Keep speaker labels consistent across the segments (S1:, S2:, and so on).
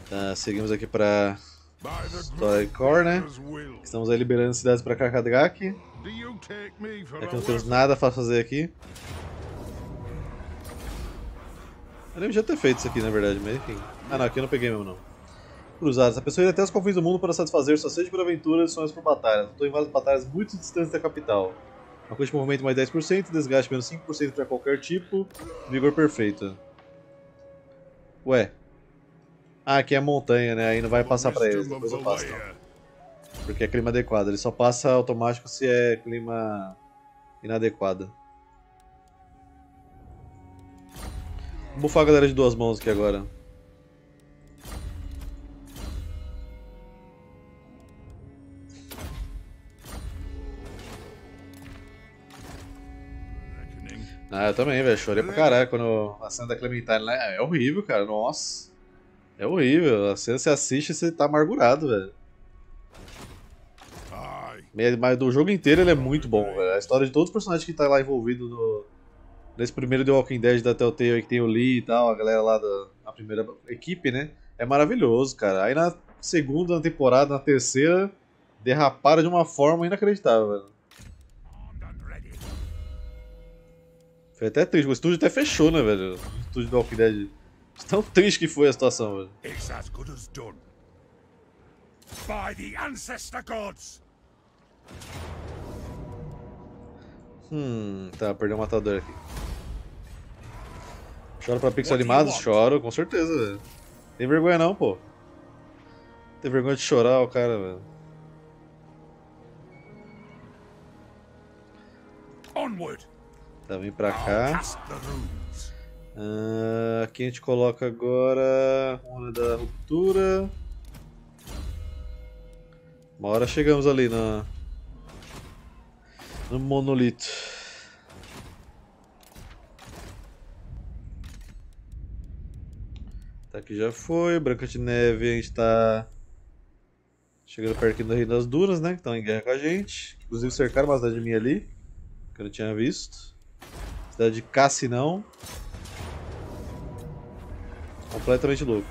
S1: Tá, seguimos aqui pra Storycore, né? Estamos aí liberando cidades pra Carcadraque. Aqui não temos nada pra fazer aqui. Eu lembro de já ter feito isso aqui, na verdade, mas enfim. Ah, não, aqui eu não peguei mesmo, não. Cruzados. A pessoa irá até os confins do mundo para satisfazer sua sede por aventuras e sonhos por batalhas. Estou em várias batalhas muito distantes da capital. Uma coisa de movimento mais 10%, desgaste menos 5% para qualquer tipo, vigor perfeito. Ué. Ah, aqui é montanha, né? Aí não vai passar pra eles, depois eu passo então. Porque é clima adequado, ele só passa automático se é clima inadequado. Vou bufar a galera de duas mãos aqui agora. Ah, eu também, velho. Chorei pra caralho quando a cena da Clementine lá. É horrível, cara. Nossa. É horrível. A cena você assiste e você tá amargurado, velho. Mas do jogo inteiro ele é muito bom, velho. A história de todos os personagens que tá lá envolvido nesse primeiro The Walking Dead da Telltale, que tem o Lee e tal, a galera lá da primeira equipe, né? É maravilhoso, cara. Aí na segunda temporada, na terceira, derraparam de uma forma inacreditável, velho. Foi até triste. O estúdio até fechou, né, velho? O estúdio do Walking Dead. Tão triste que foi a situação, velho.
S2: It's as good as done. By the ancestor gods.
S1: Tá, perdeu o matador aqui. Choro pra pixel animados? Choro, com certeza, velho. Tem vergonha não, pô. Tem vergonha de chorar o cara, velho.
S2: Onward.
S1: Tá, vem pra cá.
S2: Cast the runes.
S1: Aqui a gente coloca agora Runa da Ruptura. Uma hora chegamos ali no monolito. Tá, aqui já foi. Branca de Neve, a gente tá chegando perto aqui do Reino das Dunas, né? Que estão em guerra com a gente. Inclusive cercaram uma cidade minha ali, que eu não tinha visto. Cidade de Cassinão. Completamente louco.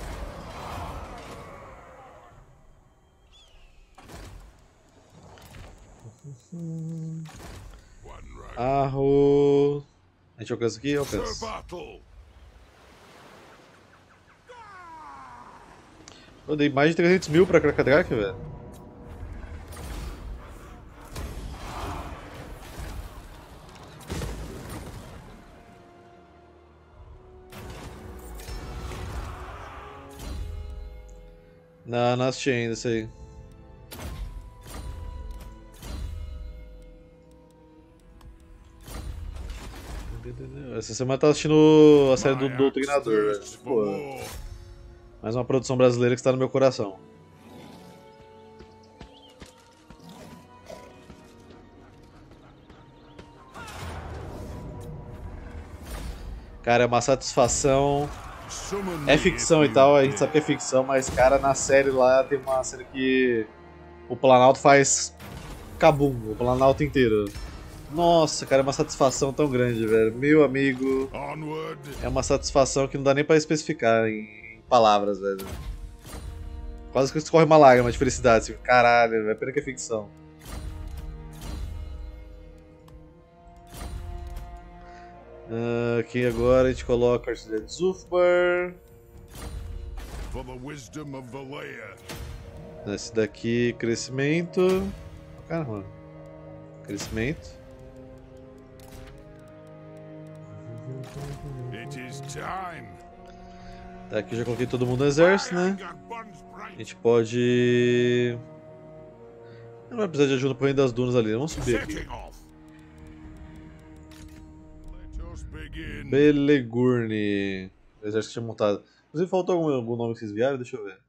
S1: Arro. A gente alcança aqui? Alcança. Eu dei mais de 300 mil pra Krakadrake, velho. Não assisti ainda isso aí. Essa semana eu tava assistindo a série do Doutrinador, velho. Pô, mais uma produção brasileira que está no meu coração. Cara, é uma satisfação. É ficção e tal, a gente sabe que é ficção, mas, cara, na série lá tem uma cena que o Planalto faz cabum, o Planalto inteiro. Nossa, cara, é uma satisfação tão grande, velho. Meu amigo, é uma satisfação que não dá nem pra especificar em palavras, velho. Quase que escorre uma lágrima de felicidade, assim, caralho, é pena que é ficção. Aqui agora a gente coloca a artilharia de Zufbar. Esse daqui, crescimento. Caramba. Crescimento. Tá, aqui já coloquei todo mundo no exército, né? A gente pode... Não vai precisar de ajuda pro Reino das Dunas ali, vamos subir aqui. Belegurne. O exército tinha montado. Inclusive faltou algum nome que vocês vieram? Deixa eu ver.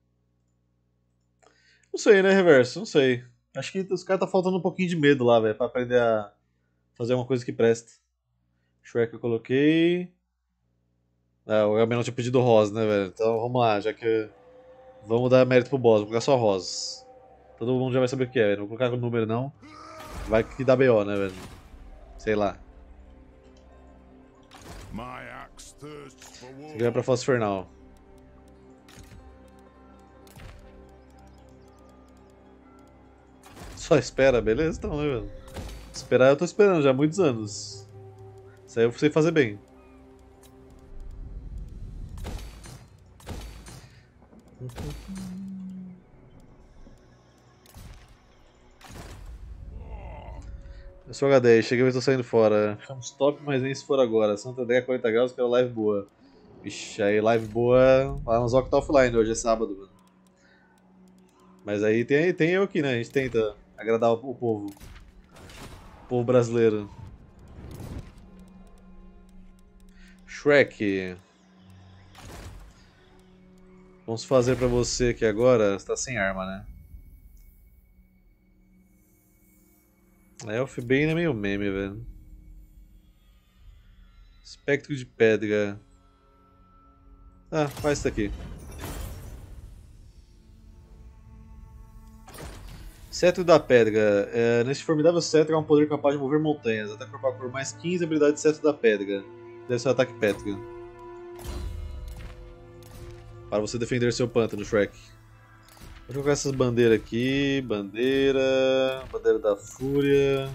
S1: Não sei, né, Reverso? Não sei. Acho que os caras tá faltando um pouquinho de medo lá, velho, pra aprender a fazer uma coisa que presta. Shrek eu coloquei. Ah, o Gabriel não tinha pedido Rosa, né, velho? Então vamos lá, já que. Vamos dar mérito pro boss, vou colocar só Rosas. Todo mundo já vai saber o que é, velho. Não vou colocar o número não. Vai que dá BO, né, velho? Sei lá. Isso aqui vai pra Fossa Infernal. Só espera, beleza? Então, né, velho? Esperar eu tô esperando já há muitos anos. Isso aí eu sei fazer bem. Eu sou H10, cheguei mas tô saindo fora. Ficamos top, mas nem se for agora. Santa André 40 graus, quero live boa. Vixe, aí live boa. Lá no Zoc tá offline hoje, é sábado, mano. Mas aí tem eu aqui, né? A gente tenta agradar o povo. O povo brasileiro. Shrek. Vamos fazer pra você aqui agora. Você tá sem arma, né? Elfbane é meio meme, velho. Espectro de pedra. Ah, faz isso aqui. Cetro da Pedra. Neste formidável cetro há um poder capaz de mover montanhas. Ataque corpo a corpo mais 15, habilidade de Cetro da Pedra. Deve ser um ataque pétrico. Para você defender seu pântano, Shrek. Vou colocar essas bandeiras aqui. Bandeira. Bandeira da Fúria.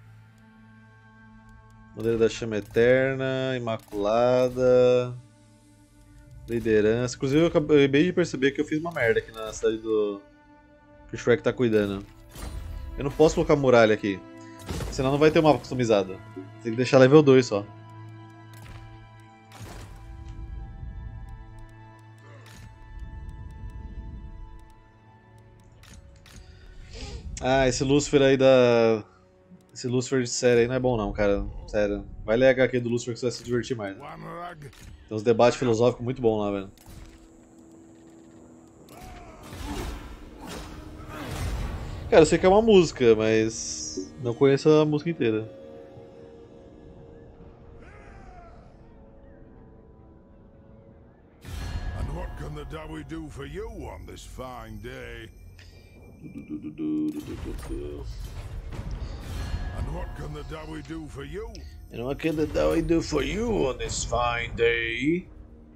S1: Bandeira da Chama Eterna. Imaculada. Liderança. Inclusive eu acabei de perceber que eu fiz uma merda aqui na cidade do... que o Shrek tá cuidando. Eu não posso colocar muralha aqui. Senão não vai ter um mapa customizado. Tem que deixar level 2 só. Ah, esse Lucifer aí da... Esse Lucifer de série aí não é bom não, cara. Sério. Vai ler a HQ do Lucifer que você vai se divertir mais. Tem uns debates filosóficos muito bons lá, velho. Cara, eu sei que é uma música, mas não conheço a música inteira.
S2: And what can the Dawi do for you on this fine day? And what can the Dawi do for you?
S1: And what can the Dawi do for you on this fine day?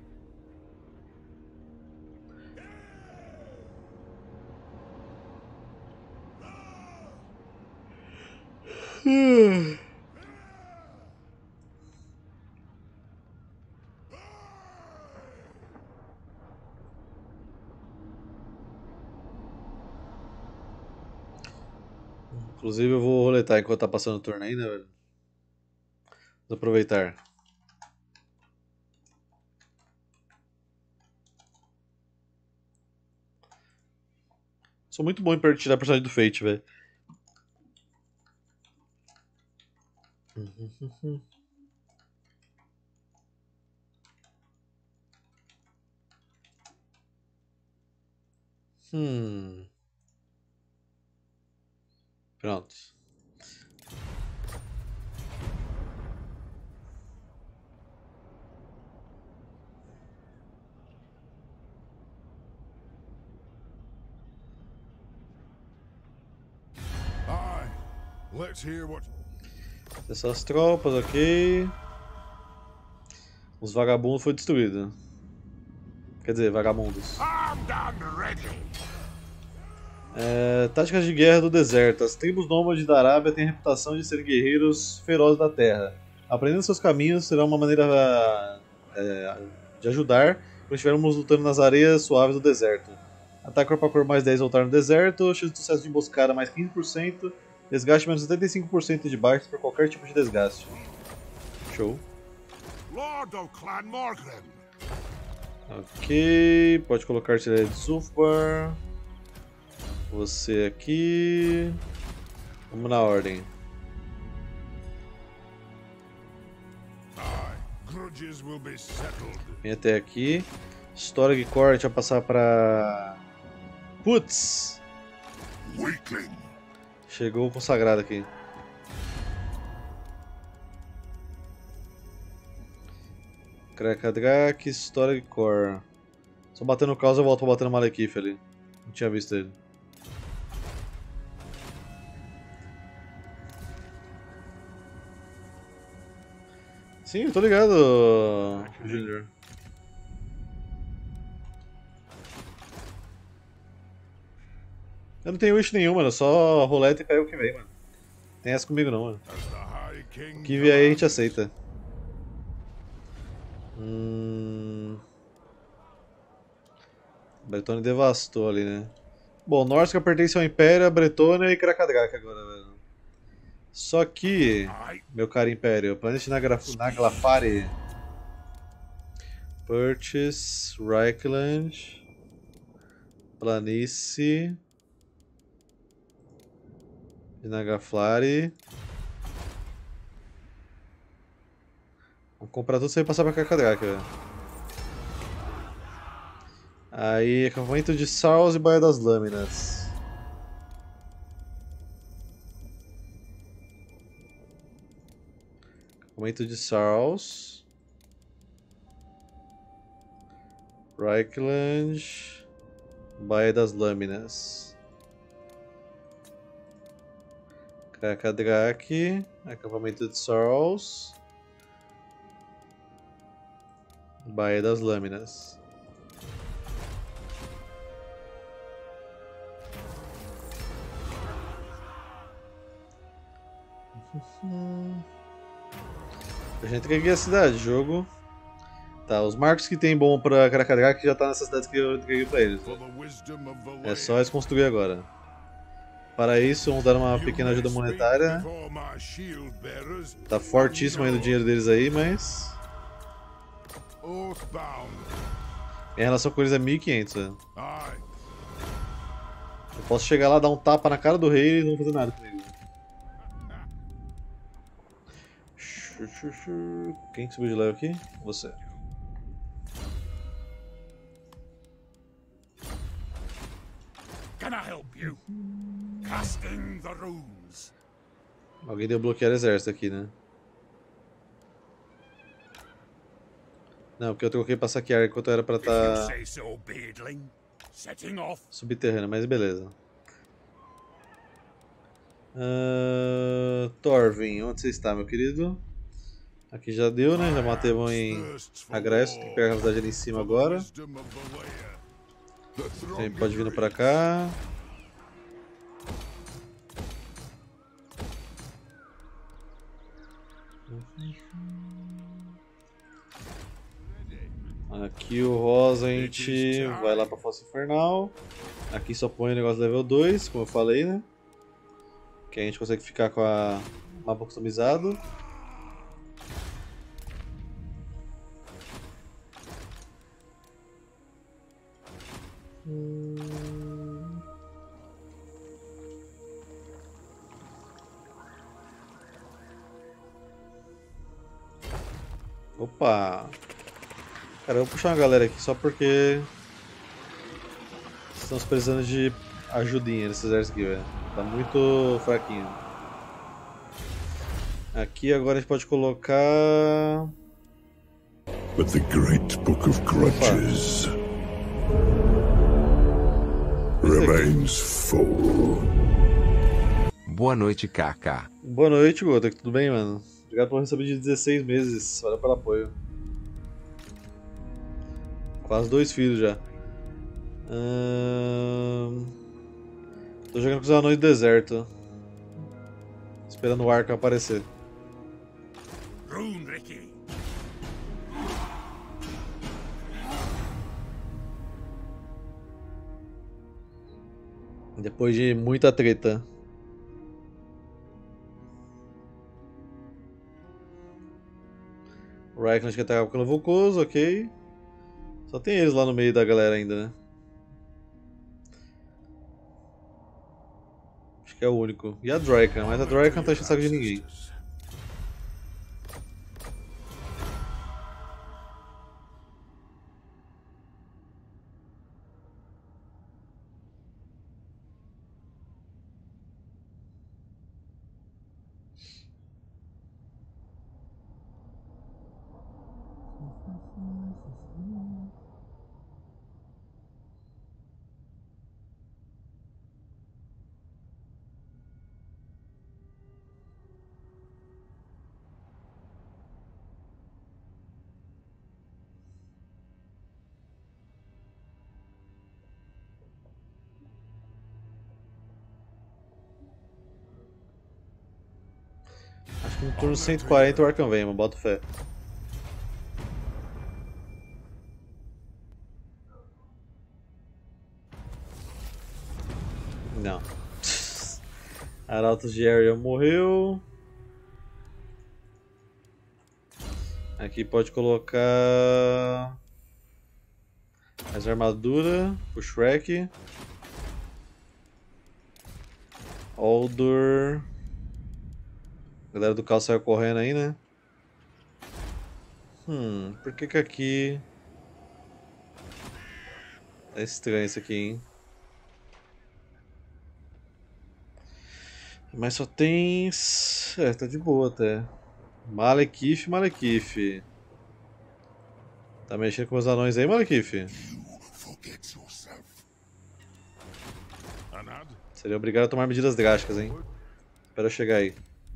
S1: Inclusive eu vou roletar enquanto tá passando o turno aí, né, velho? Vamos aproveitar. Sou muito bom em tirar personagem do Fate, velho. Pronto.
S2: Aye. Let's hear what...
S1: Essas tropas, ok. Os vagabundos foi destruído. Quer dizer, vagabundos.
S2: Armed and ready.
S1: Táticas de guerra do deserto. As tribos nômades da Arábia têm a reputação de serem guerreiros ferozes da terra. Aprendendo seus caminhos será uma maneira de ajudar quando estivermos lutando nas areias suaves do deserto. Ataque corpo a corpo mais 10 voltar no deserto. Chance de sucesso de emboscada mais 15%. Desgaste menos 75% de baixas por qualquer tipo de desgaste. Show.
S2: Lord of Clan Morgrim.
S1: Ok, pode colocar artilharia de Sulfbar. Você aqui. Vamos na ordem.
S2: Aye. Grudges will be settled.
S1: Vem até aqui. História de Core, a gente vai passar pra... Putz!
S2: Weakling.
S1: Chegou o consagrado aqui. Krakadrak, História de Core. Só batendo no caos eu volto pra bater no Malekith ali. Não tinha visto ele. Sim, eu tô ligado, Junior. Eu não tenho wish nenhum, mano. Só roleta e pega o que vem, mano. Tem essa comigo não, mano.
S2: As the High
S1: O
S2: King
S1: que vier aí a gente
S2: commands.
S1: aceita. Bretônia devastou ali, né? Bom, Norsca pertence ao Império, a Bretônia e Krakadrak agora, velho. Só que,
S2: I
S1: meu caro Império, Planet Naglafari, Purchase, Reichland, Planície, de Naglafari. Vamos comprar tudo isso aí e passar pra Krakadrak, velho. Aí, acampamento de Saus e Baía das Lâminas. Acampamento de Saus. Reichland. Baía das Lâminas. Krakadrak. Acampamento de Saus. Baía das Lâminas. A gente tem aqui a cidade, jogo. Tá, os marcos que tem bom pra Krakadrak já tá nessas cidades que eu entreguei pra eles.
S2: for
S1: Né?
S2: the wisdom of the
S1: É só
S2: land.
S1: eles construir agora. Para isso, vamos dar uma
S2: You
S1: pequena
S2: may
S1: ajuda
S2: speak
S1: monetária.
S2: before my shield bearers,
S1: Tá fortíssimo ainda o dinheiro deles aí, mas
S2: Oathbound.
S1: em relação com eles é 1500. Velho.
S2: Aye.
S1: Eu posso chegar lá, dar um tapa na cara do rei e eles não vão fazer nada comigo. Quem que subiu de level aqui? Você.
S2: Can I help you? Casting the runes.
S1: Alguém deu bloquear exército aqui, né? Não, porque eu troquei pra saquear enquanto era pra
S2: If you
S1: estar
S2: say so, Beardling. Setting off.
S1: subterrâneo, mas beleza. Thorvin, onde você está, meu querido? Aqui já deu, né? Já matei um em
S2: Thirsts for
S1: Agresso, tem que pegar a cidade ali em cima
S2: for the
S1: agora.
S2: wisdom of the layer. The
S1: Então
S2: throng
S1: ele pode vir pra
S2: agrees.
S1: cá. Aqui o rosa a gente vai lá pra Fossa Infernal. Aqui só põe o negócio level 2, como eu falei, né? Que a gente consegue ficar com a mapa customizado. Opa! Cara, eu vou puxar uma galera aqui só porque estamos precisando de ajudinha nesse exército aqui, velho. Tá muito fraquinho. Aqui agora a gente pode colocar...
S2: But the great book of grudges remains full.
S3: Boa noite, Kaká.
S1: Boa noite, Gotek. Tudo bem, mano? Obrigado por receber de 16 meses. Valeu pelo apoio. Quase 2 filhos já. Tô jogando com os anões do deserto. Esperando o arco aparecer.
S2: Rune Ricky.
S1: Depois de muita treta. O Reichland quer atacar pelo Vulcoso, ok. Só tem eles lá no meio da galera ainda, né? Acho que é o único. E a Drycan, mas a Drycan não tá enchendo o saco de ninguém. No turno 140 o Arkham vem, mano. Bota fé. Não. Arautos de Area morreu. Aqui pode colocar mais armadura pro Shrek. Aldur. A galera do caos saiu correndo aí, né? Por que aqui... É estranho isso aqui, hein? Mas só tem... É, tá de boa até. Malekith, Malekith. Tá mexendo com os anões aí, Malekith? Seria obrigado a tomar medidas drásticas, hein? Espera eu chegar aí.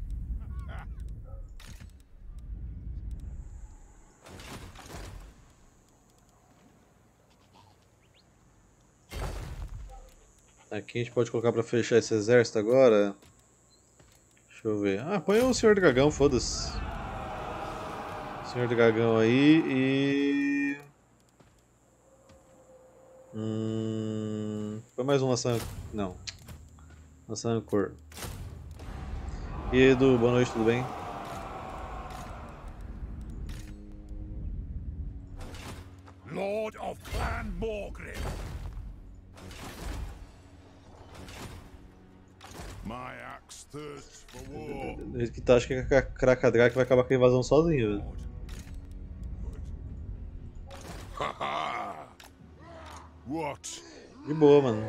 S1: Aqui a gente pode colocar pra fechar esse exército agora. Deixa eu ver. Ah, põe o Senhor do Dragão, foda-se. Senhor do Dragão aí e... Põe mais um maçã... Não. Maçã cor. E Edu, boa noite, tudo bem?
S2: Lord of Clan Morgrim. My axe thirsts for war.
S1: Do jeito que tá, acho que a Krakadrak vai acabar com a invasão sozinho, velho.
S2: Haha. What?
S1: De boa, mano.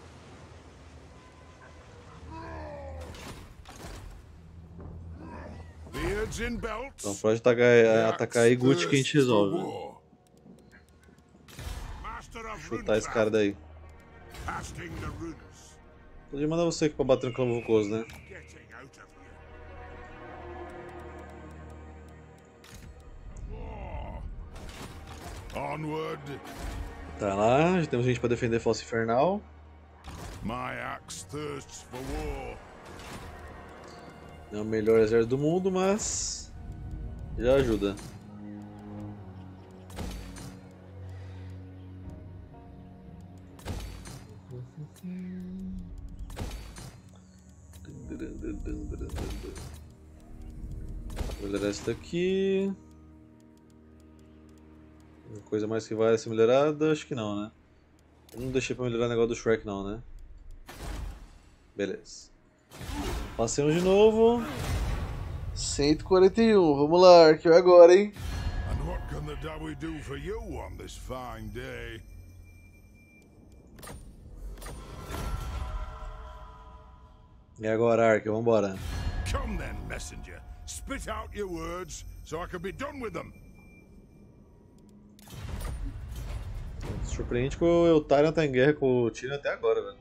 S2: Beards in belts.
S1: Então pode atacar aí Gucci que a gente resolve. Né? Chutar esse cara daí. Podia mandar você aqui pra bater no clã vulcoso, né? Tá lá, já temos gente pra defender Fossa Infernal. Não é o melhor exército do mundo, mas já ajuda. Vou melhorar essa daqui. Coisa mais que vai ser melhorada? Acho que não, né? Eu não deixei pra melhorar o negócio do Shrek não, né? Beleza. Passemos de novo. 141, vamos lá, Arqueiro, agora, hein?
S2: And what can the Dawi do for you on this fine day?
S1: E agora, Arqueiro, vambora.
S2: Come then, messenger. Spit out your words so I can be done with them.
S1: Surpreende que o Eltarion tá em guerra com o Tyrion até agora, velho.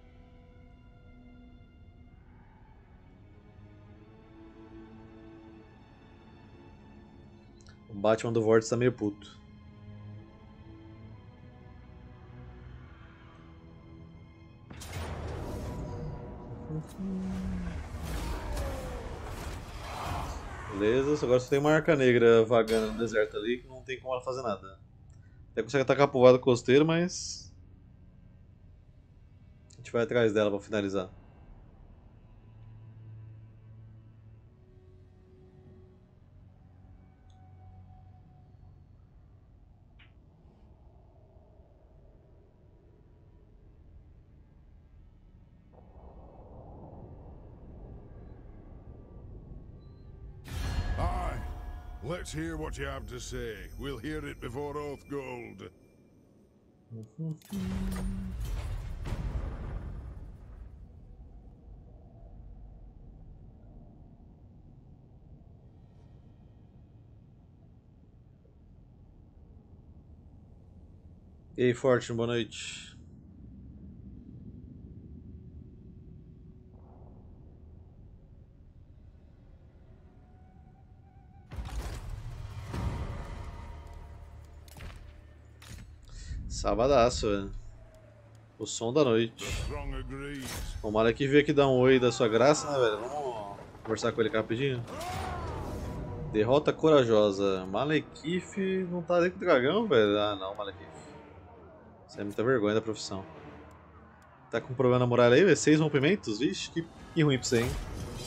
S1: O Batman do Vortex tá meio puto. Beleza, agora só tem uma arca negra vagando no deserto ali que não tem como ela fazer nada. Até consegue atacar a povoada costeira, mas a gente vai atrás dela pra finalizar.
S2: Aye. Let's hear what you have to say. We'll hear it before Oathgold.
S1: E aí, Fortune, boa noite. Sabadaço, velho. O som da noite. O Malek veio aqui dar um oi da sua graça, né, velho? Conversar com ele aqui rapidinho. Derrota corajosa. Malekith não tá dentro do dragão, velho? Ah, não, Malekith. Isso é muita vergonha da profissão. Tá com problema na muralha aí, velho? 6 rompimentos? Vixe, que ruim pra você, hein?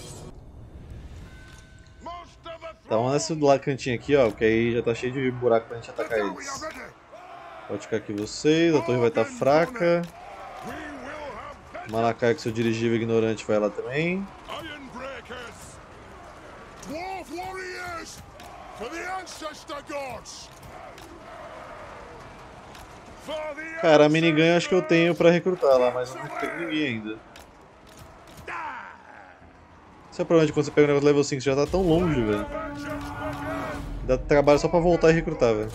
S1: Tá, vamos nesse do lado cantinho aqui, ó, porque aí já tá cheio de buraco pra gente atacar eles. Pode ficar aqui vocês, a torre vai estar fraca. Malakai com seu dirigível ignorante vai lá também. Cara, a minigun eu acho que eu tenho pra recrutar lá, mas eu não tenho ninguém ainda. Esse é o problema de quando você pega um negócio level 5, você já tá tão longe, velho. Dá trabalho só pra voltar e recrutar, velho.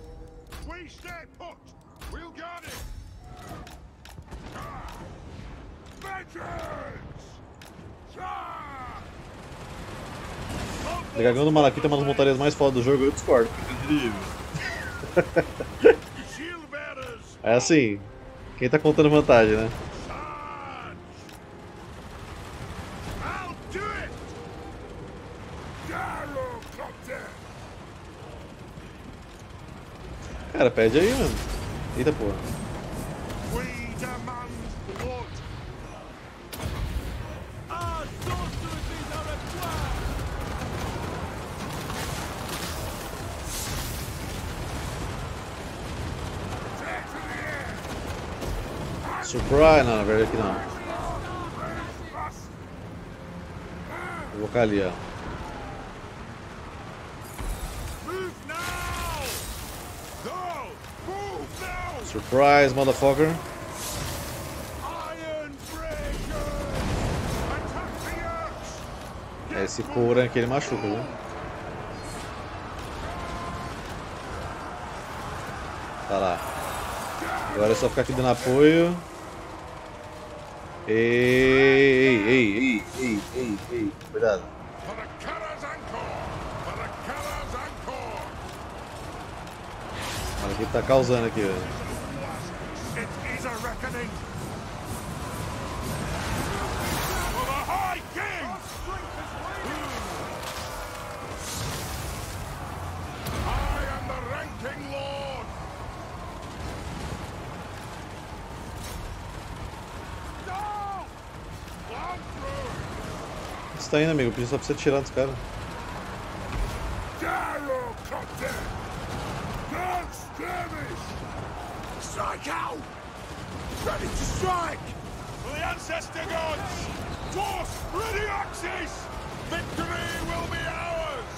S1: O dragão do Malekith é uma das montarias mais fodas do jogo, eu discordo, porque tem dirigível. É assim, quem tá contando vantagem, né? Cara, pede aí, mano. Eita porra. Surprise! Não, na verdade aqui não. Vou colocar ali, ó. Surprise, motherfucker! Esse Koran aqui ele machuca, viu? Tá lá. Agora é só ficar aqui dando apoio. Ei, cuidado. Olha o que tá causando aqui, velho. Você tá indo, amigo? Eu pedi só pra você tirar dos caras.
S2: Strike out! Ready to strike! For the ancestor gods! Dwarfs, ready axes! Victory will be ours!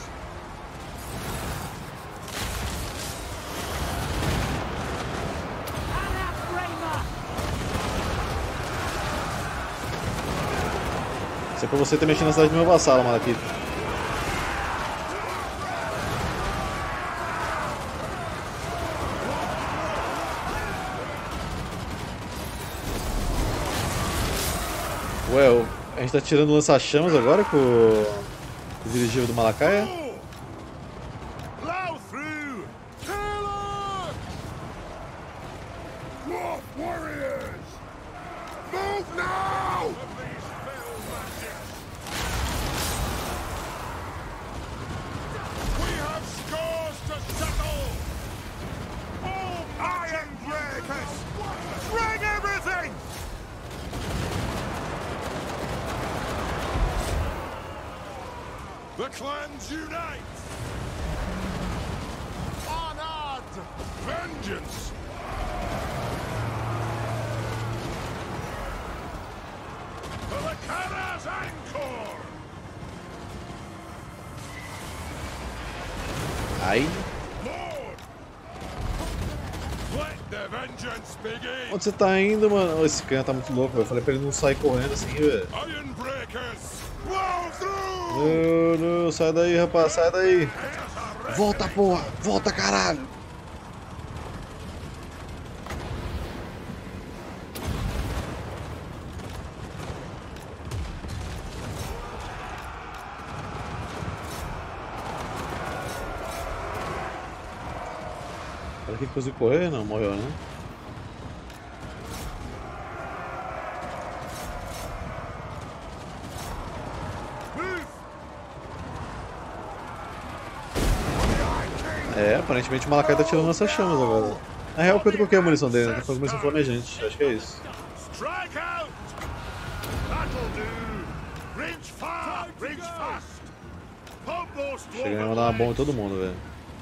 S1: Isso é pra você ter mexido na cidade do meu vassalo, Malekith. Ué, a gente tá tirando o lança-chamas agora com o dirigível do Malakai?
S2: Blow through! Dwarf warriors! Move now! We have scores to settle! Oh, iron breakers! Bring everything! The clans unite! Honored! Vengeance! For the Kara's Anchor!
S1: Ai.
S2: Lord! Let the vengeance begin!
S1: Onde você tá indo, mano? Esse canhão tá muito louco, velho. Eu falei pra ele não sair correndo assim, velho.
S2: Iron breakers! Blow through!
S1: Não, sai daí, rapaz, sai daí. Volta, porra! Volta, caralho! Olha que conseguiu correr? Não, morreu, né?
S2: Move
S1: É, aparentemente o Malakai tá tirando nossas chamas agora. Na real, porque eu troquei a munição dele, né? Tá com munição flamejante. Acho que é isso.
S2: Strike out! That'll do! Reach far! Reach fast! Pump those
S1: Chega a mandar uma bomba em todo mundo, velho.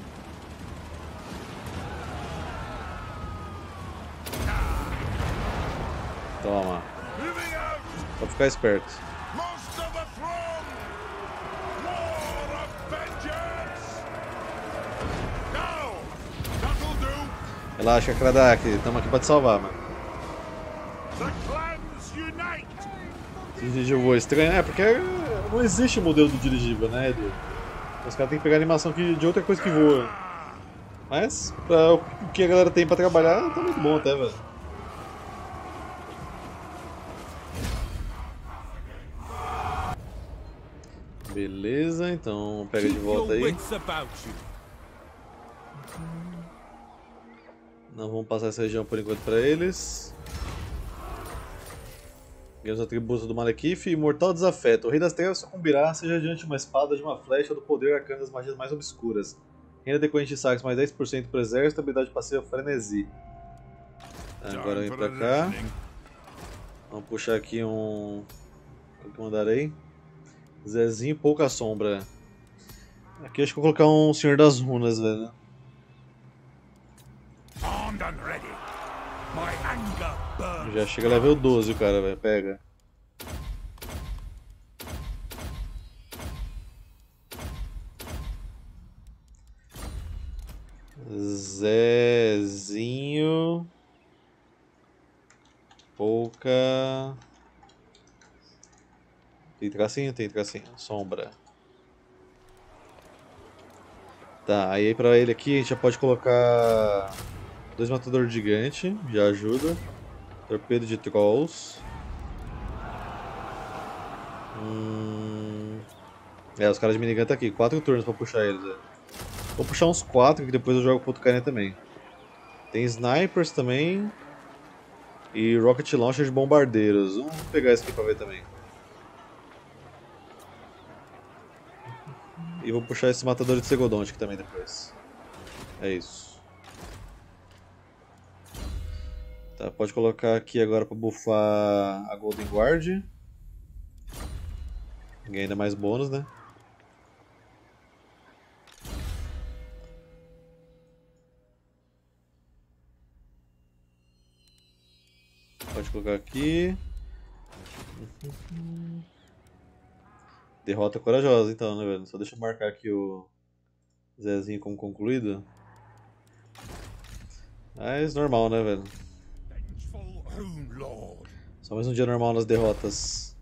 S1: Toma.
S2: moving out!
S1: Só ficar esperto.
S2: Most of the throng! War of vengeance! Now! That'll do!
S1: Relaxa, Kradak. Tamo aqui pra te salvar, mano.
S2: The clans unite!
S1: Dirigível voa estranho. É, porque não existe modelo do dirigível, né, Edu? Os caras têm que pegar animação de outra coisa que voa. Mas, pra o que a galera tem pra trabalhar, tá muito bom até, velho. Beleza, então pega de volta aí. Não vamos passar essa região por enquanto pra eles. Ganhamos os atributos do Malekith e Mortal Desafeto. O Rei das Trevas sucumbirá, seja diante de uma espada, de uma flecha ou do poder arcano das magias mais obscuras. Renda decorrente de saques mais 10% pro exército, habilidade passiva Frenesi. Agora vem pra cá. Vamos puxar aqui um... O que mandarei? Zezinho, pouca sombra. Aqui acho que eu vou colocar um Senhor das Runas, velho.
S2: Armed and ready. My anger burns.
S1: Já chega level 12 o cara, velho. Pega. Zezinho. Pouca. Tem tracinho? Tem tracinho. Sombra. Tá, aí pra ele aqui a gente já pode colocar 2 matadores gigante, já ajuda. Torpedo de trolls. É, os caras de minigun tá aqui, 4 turnos pra puxar eles. É. Vou puxar uns 4 que depois eu jogo pro outro carinha também. Tem snipers também. E rocket launcher de bombardeiros. Vamos pegar esse aqui pra ver também. E vou puxar esse matador de Segodonte aqui também depois. É isso. Tá, pode colocar aqui agora pra buffar a Golden Guard. Ganha ainda mais bônus, né? Pode colocar aqui. Derrota corajosa então, né, velho? Só deixa eu marcar aqui o Zezinho como concluído. Mas normal, né, velho?
S2: Vengeful Rune Lord.
S1: Só mais um dia normal nas derrotas.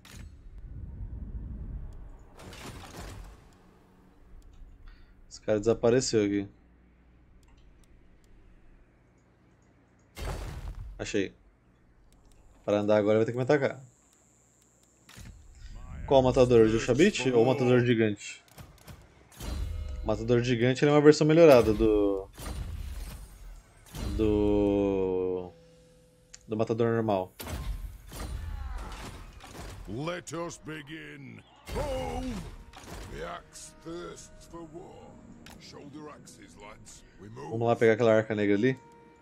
S1: Esse cara desapareceu aqui. Achei. Para andar agora vai ter que me atacar. Qual matador? O Shabit ou o matador gigante? O matador gigante ele é uma versão melhorada do matador normal.
S2: Let us begin. Home! The axe thirsts for war. Shoulder axes, lads. We move.
S1: Vamos lá pegar aquela arca negra ali.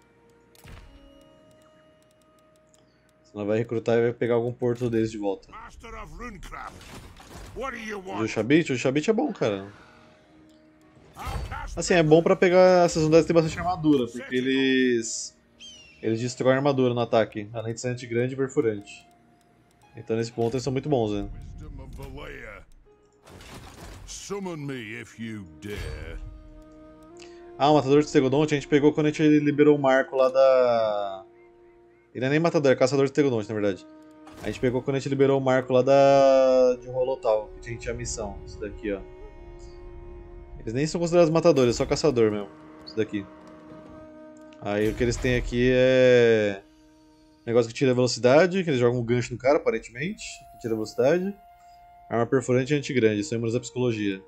S1: Senão vai recrutar e vai pegar algum porto deles de volta.
S2: Master of Runecraft. What do you
S1: O
S2: want?
S1: Shabit é bom, cara.
S2: I'll cast
S1: Assim, é bom pra pegar essas unidades que tem bastante armadura, porque eles destroem a armadura no ataque, além de ser anti-grande e perfurante. Então nesse ponto eles são muito bons, né?
S2: wisdom of Valea. Summon me if you dare.
S1: Ah, o matador de Stegodonte a gente pegou quando a gente liberou o marco lá da... Ele não é nem matador, é caçador de Stegodonte, na verdade. A gente pegou quando a gente liberou o marco lá de Rolotal, que a gente tinha a missão, isso daqui, ó. Eles nem são considerados matadores, é só caçador mesmo, isso daqui. Aí o que eles têm aqui é... negócio que tira a velocidade, que eles jogam um gancho no cara, aparentemente, que tira a velocidade. Arma perfurante e anti-grande, isso é da psicologia.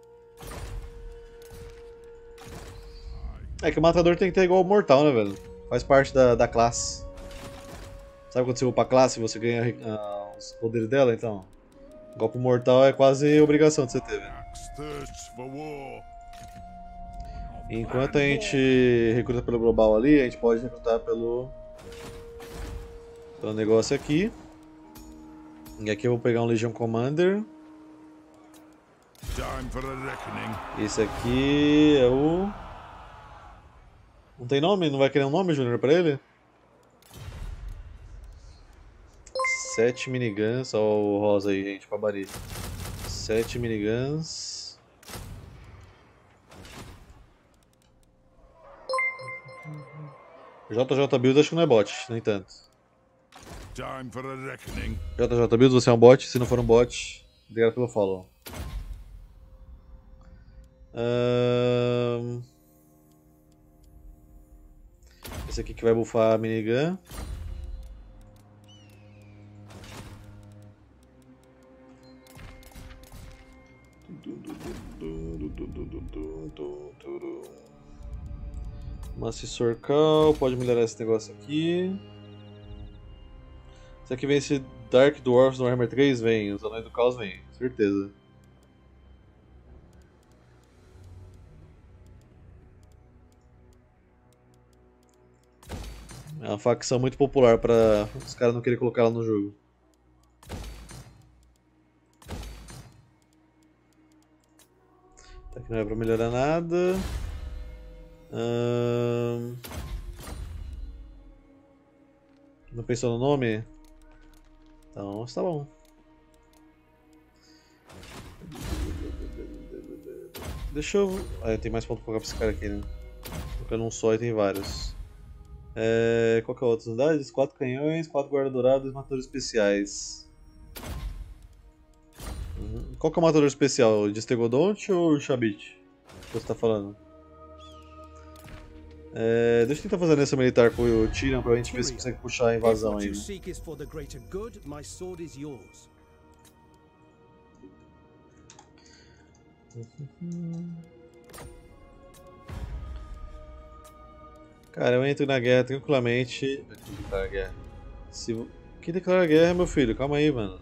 S1: É que o matador tem que ter igual o mortal, né, velho? Faz parte da classe. Sabe quando você upa a classe e você ganha os poderes dela, então? Golpe mortal é quase obrigação de você ter, velho.
S2: Axe thirsts for war.
S1: Enquanto a gente recruta pelo global ali, a gente pode recrutar pelo negócio aqui. E aqui eu vou pegar um Legion Commander. Esse aqui é o... Não tem nome? Não vai querer um nome, Júnior, pra ele? 7 miniguns, ó o rosa aí, gente, pra Bari. 7 miniguns. JJ Builds acho que não é bot, no entanto. JJ Builds, você é um bot? Se não for um bot, obrigado pelo follow. Esse aqui que vai buffar a minigun. Masse Sorcal, pode melhorar esse negócio aqui. Esse aqui vem esse Dark Dwarfs no Warhammer 3? Vem, os Anões do Caos vem, certeza. É uma facção muito popular para os caras não querem colocar ela no jogo. Tá aqui não é pra melhorar nada. Não pensou no nome? Então está bom. Deixa eu... Ah, tem mais ponto pra colocar pra esse cara aqui, né? Colocando um só e tem vários. Qual que é a outra unidade? 4 canhões, 4 guarda-dourados e matadores especiais. Qual que é o matador especial? O de Stegodont ou o Shabit? Que você tá falando? Deixa eu tentar fazer nessa militar com o Tyrion pra gente ver se consegue puxar a invasão aí. Cara, eu entro na guerra tranquilamente. Declarar guerra. Que declarar guerra, meu filho? Calma aí, mano.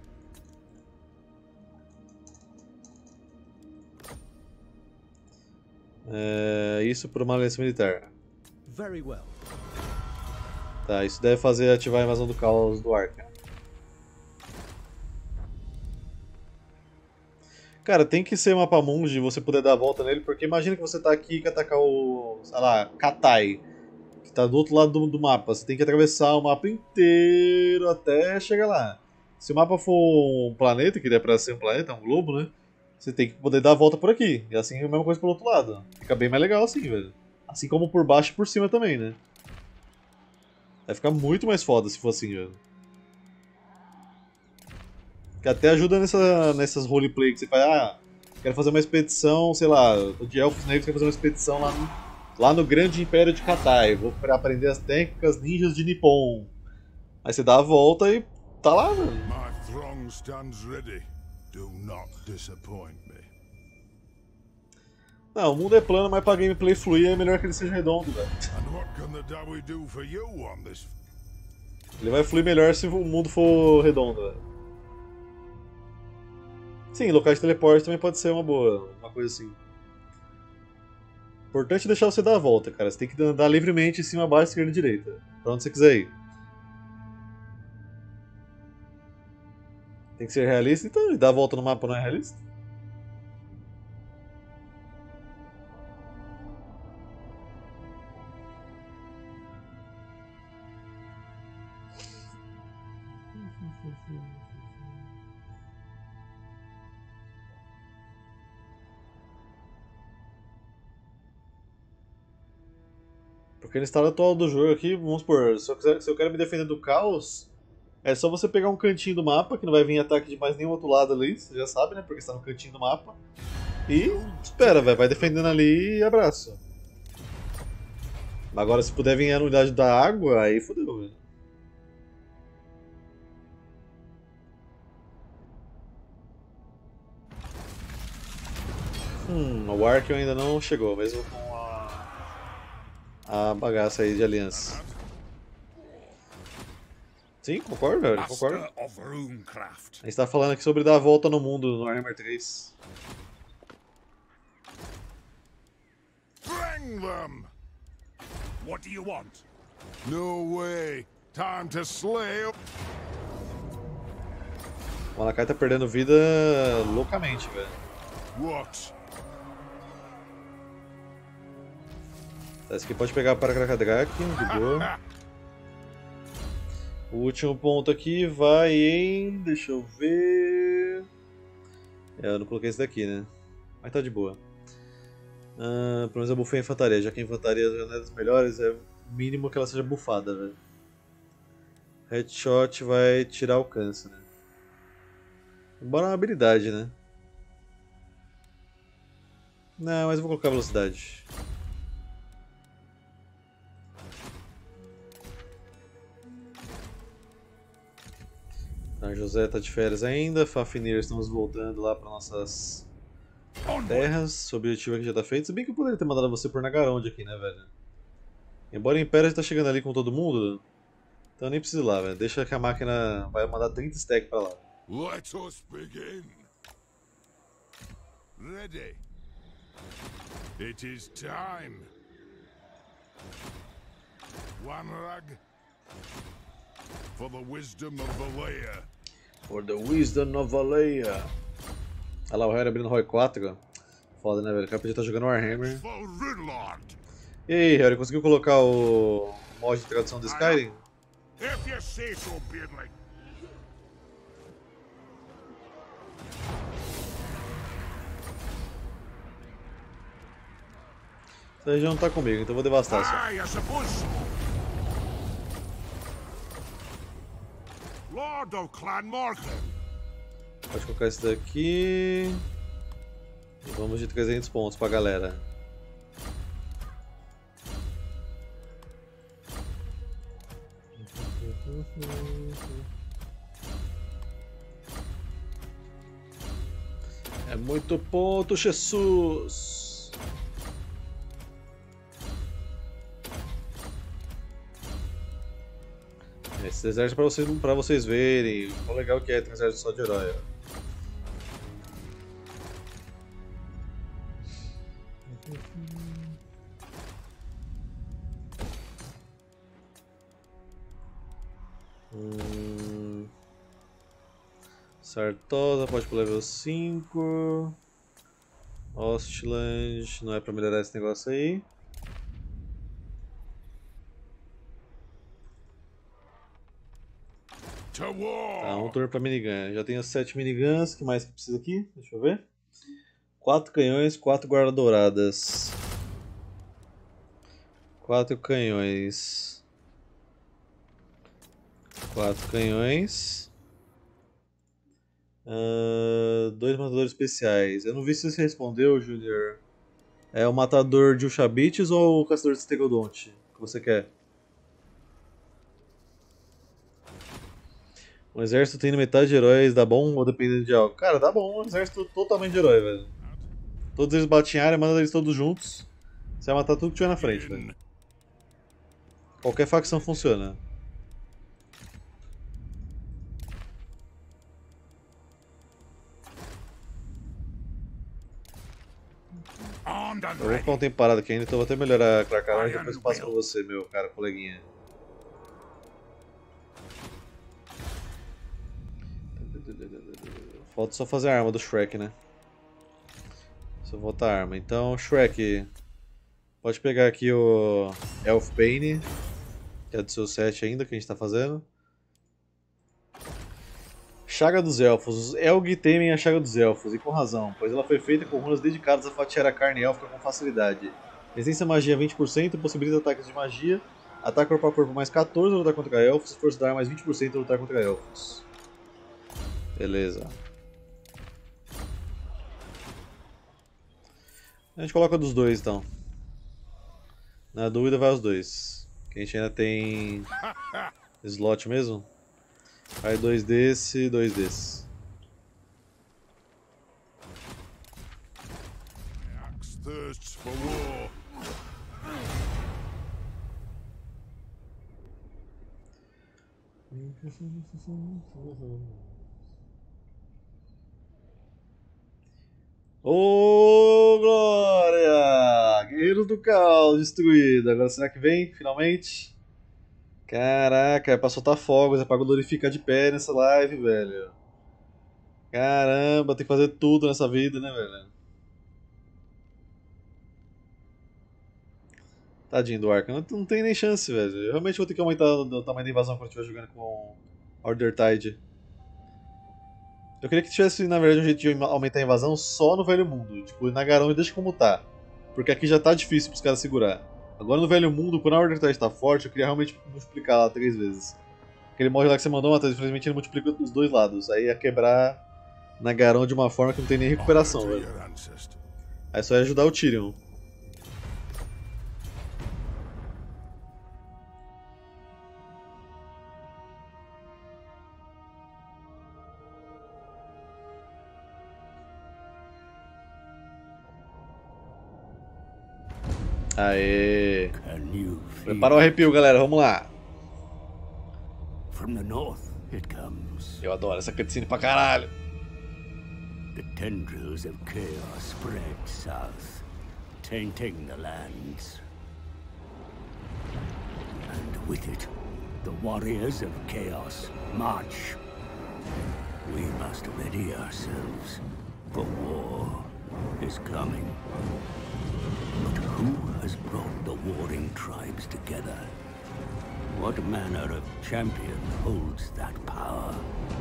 S1: Isso por uma aliança militar. Tá, isso deve fazer ativar a invasão do caos do Arca. Cara, tem que ser mapa mundi e você poder dar a volta nele, porque imagina que você tá aqui e quer atacar o, sei lá, Katai, que tá do outro lado do mapa. Você tem que atravessar o mapa inteiro até chegar lá. Se o mapa for um planeta, que der pra ser um planeta, um globo, né? Você tem que poder dar a volta por aqui. E assim é a mesma coisa pelo outro lado. Fica bem mais legal assim, velho. Assim como por baixo e por cima também, né? Vai ficar muito mais foda se for assim, velho. Que até ajuda nessas roleplay que você faz. Quero fazer uma expedição, sei lá, de Elfos Negros, quero fazer uma expedição lá no Grande Império de Katai. Vou aprender as técnicas ninjas de Nippon. Aí você dá a volta e tá lá, velho. Não, o mundo é plano, mas pra gameplay fluir é melhor que ele seja redondo, velho. Ele vai fluir melhor se o mundo for redondo, velho. Sim, locais de teleporte também pode ser uma boa, uma coisa assim. Importante deixar você dar a volta, cara. Você tem que andar livremente em cima, abaixo, esquerda e direita. Pra onde você quiser ir. Tem que ser realista, então dar a volta no mapa não é realista? Porque no estado atual do jogo aqui, vamos supor, se eu quero me defender do caos, é só você pegar um cantinho do mapa, que não vai vir ataque de mais nenhum outro lado ali, você já sabe, né? Porque está no cantinho do mapa. E espera, velho, vai defendendo ali e abraço. Agora, se puder vir a unidade da água, aí fodeu, velho. O Ark ainda não chegou, mesmo com a bagaça aí de aliança. Sim, concordo, velho, concordo. A gente tá falando aqui sobre dar a volta no mundo no Warhammer 3.
S2: Bring them! What do you want? No way! Time to slay!
S1: O Malakai tá perdendo vida loucamente, velho.
S2: What?
S1: Tá, esse aqui pode pegar para Krakadrak, de boa. O último ponto aqui vai em... deixa eu ver... eu não coloquei esse daqui, né? Mas tá de boa. Pelo menos eu bufei a infantaria, já que a infantaria já não é das melhores, é o mínimo que ela seja bufada, velho. Headshot vai tirar alcance, né? Embora é uma habilidade, né? Não, mas eu vou colocar velocidade. A José tá de férias ainda, Fafnir estamos voltando lá para nossas terras. O objetivo aqui já tá feito. Se bem que eu poderia ter mandado você por Nagaronde aqui, né, velho? Embora o Império já tá chegando ali com todo mundo, então eu nem preciso ir lá, velho. Deixa que a máquina vai mandar 30 stacks pra lá.
S2: Let us begin. Ready. It is time. One rag. For the wisdom of Valea.
S1: For the wisdom of Valea. Olha lá o Harry abrindo Roy 4. Foda, né, velho? O cara podia estar jogando Warhammer. E aí, Harry, conseguiu colocar o mod de tradução do Skyrim?
S2: If you say so, Beardley.
S1: Essa região não tá comigo, então eu vou devastar só.
S2: I suppose so. Lord of Clan Morgan.
S1: Pode colocar esse daqui. E vamos de 300 pontos pra galera. É muito ponto, Jesus! Esse exército pra vocês verem o legal que é ter um exército só de herói. Sartosa pode pro level 5. Ostland não é pra melhorar esse negócio aí. Tá, um turno pra minigun. Já tenho 7 miniguns. O que mais que precisa aqui? Deixa eu ver. 4 canhões, 4 guarda-douradas. 4 canhões. 4 canhões. 2 matadores especiais. Eu não vi se você respondeu, Junior. É o matador de Ushabites ou o caçador de Stegodonte que você quer? Um exército tendo metade de heróis dá bom ou dependendo de algo? Cara, dá bom, um exército totalmente de herói, velho. Todos eles batem em área, manda eles todos juntos. Você vai matar tudo que tiver na frente, velho. Qualquer facção funciona. Eu vou ficar um tempo parado aqui ainda, então eu vou até melhorar a Clarkarone e depois eu passo pra você, meu cara coleguinha. Falta só fazer a arma do Shrek, né? Só voltar a arma. Então, Shrek, pode pegar aqui o Elfbane, que é do seu set ainda, que a gente tá fazendo. Chaga dos Elfos. Os Elg temem a Chaga dos Elfos, e com razão, pois ela foi feita com runas dedicadas a fatiar a carne élfica com facilidade. Resistência à magia 20%, possibilita ataques de magia, ataque corpo a corpo mais 14 ao lutar contra elfos, força da arma mais 20% ao lutar contra elfos. Beleza. A gente coloca dos dois então. Na dúvida vai os dois. Que a gente ainda tem slot mesmo. Vai 2 desse, 2 desse.
S2: Thirsts for war.
S1: Ô, glória! Guerreiros do Caos destruído. Agora será que vem, finalmente? Caraca, é pra soltar fogos, é pra glorificar de pé nessa live, velho. Caramba, tem que fazer tudo nessa vida, né, velho? Tadinho do Arca, não tem nem chance, velho. Eu realmente vou ter que aumentar o tamanho da invasão quando eu estiver jogando com Order Tide. Eu queria que tivesse, na verdade, um jeito de aumentar a invasão só no Velho Mundo. Tipo, na Garão e deixa como tá. Porque aqui já tá difícil pros caras segurar. Agora no Velho Mundo, quando a Order Tide tá forte, eu queria realmente multiplicar lá 3 vezes. Aquele mod lá que você mandou, Matheus, infelizmente ele multiplica os dois lados. Aí ia quebrar na Garão de uma forma que não tem nem recuperação, velho. Aí só ia ajudar o Tyrion. Aê! Prepara o arrepio, galera, vamos lá! Eu adoro essa cutscene pra caralho!
S4: The tendrils of chaos spread south, tainting the lands. And with it, the warriors of chaos march. We must ready ourselves, for war is coming. But who has brought the warring tribes together? What manner of champion holds that power?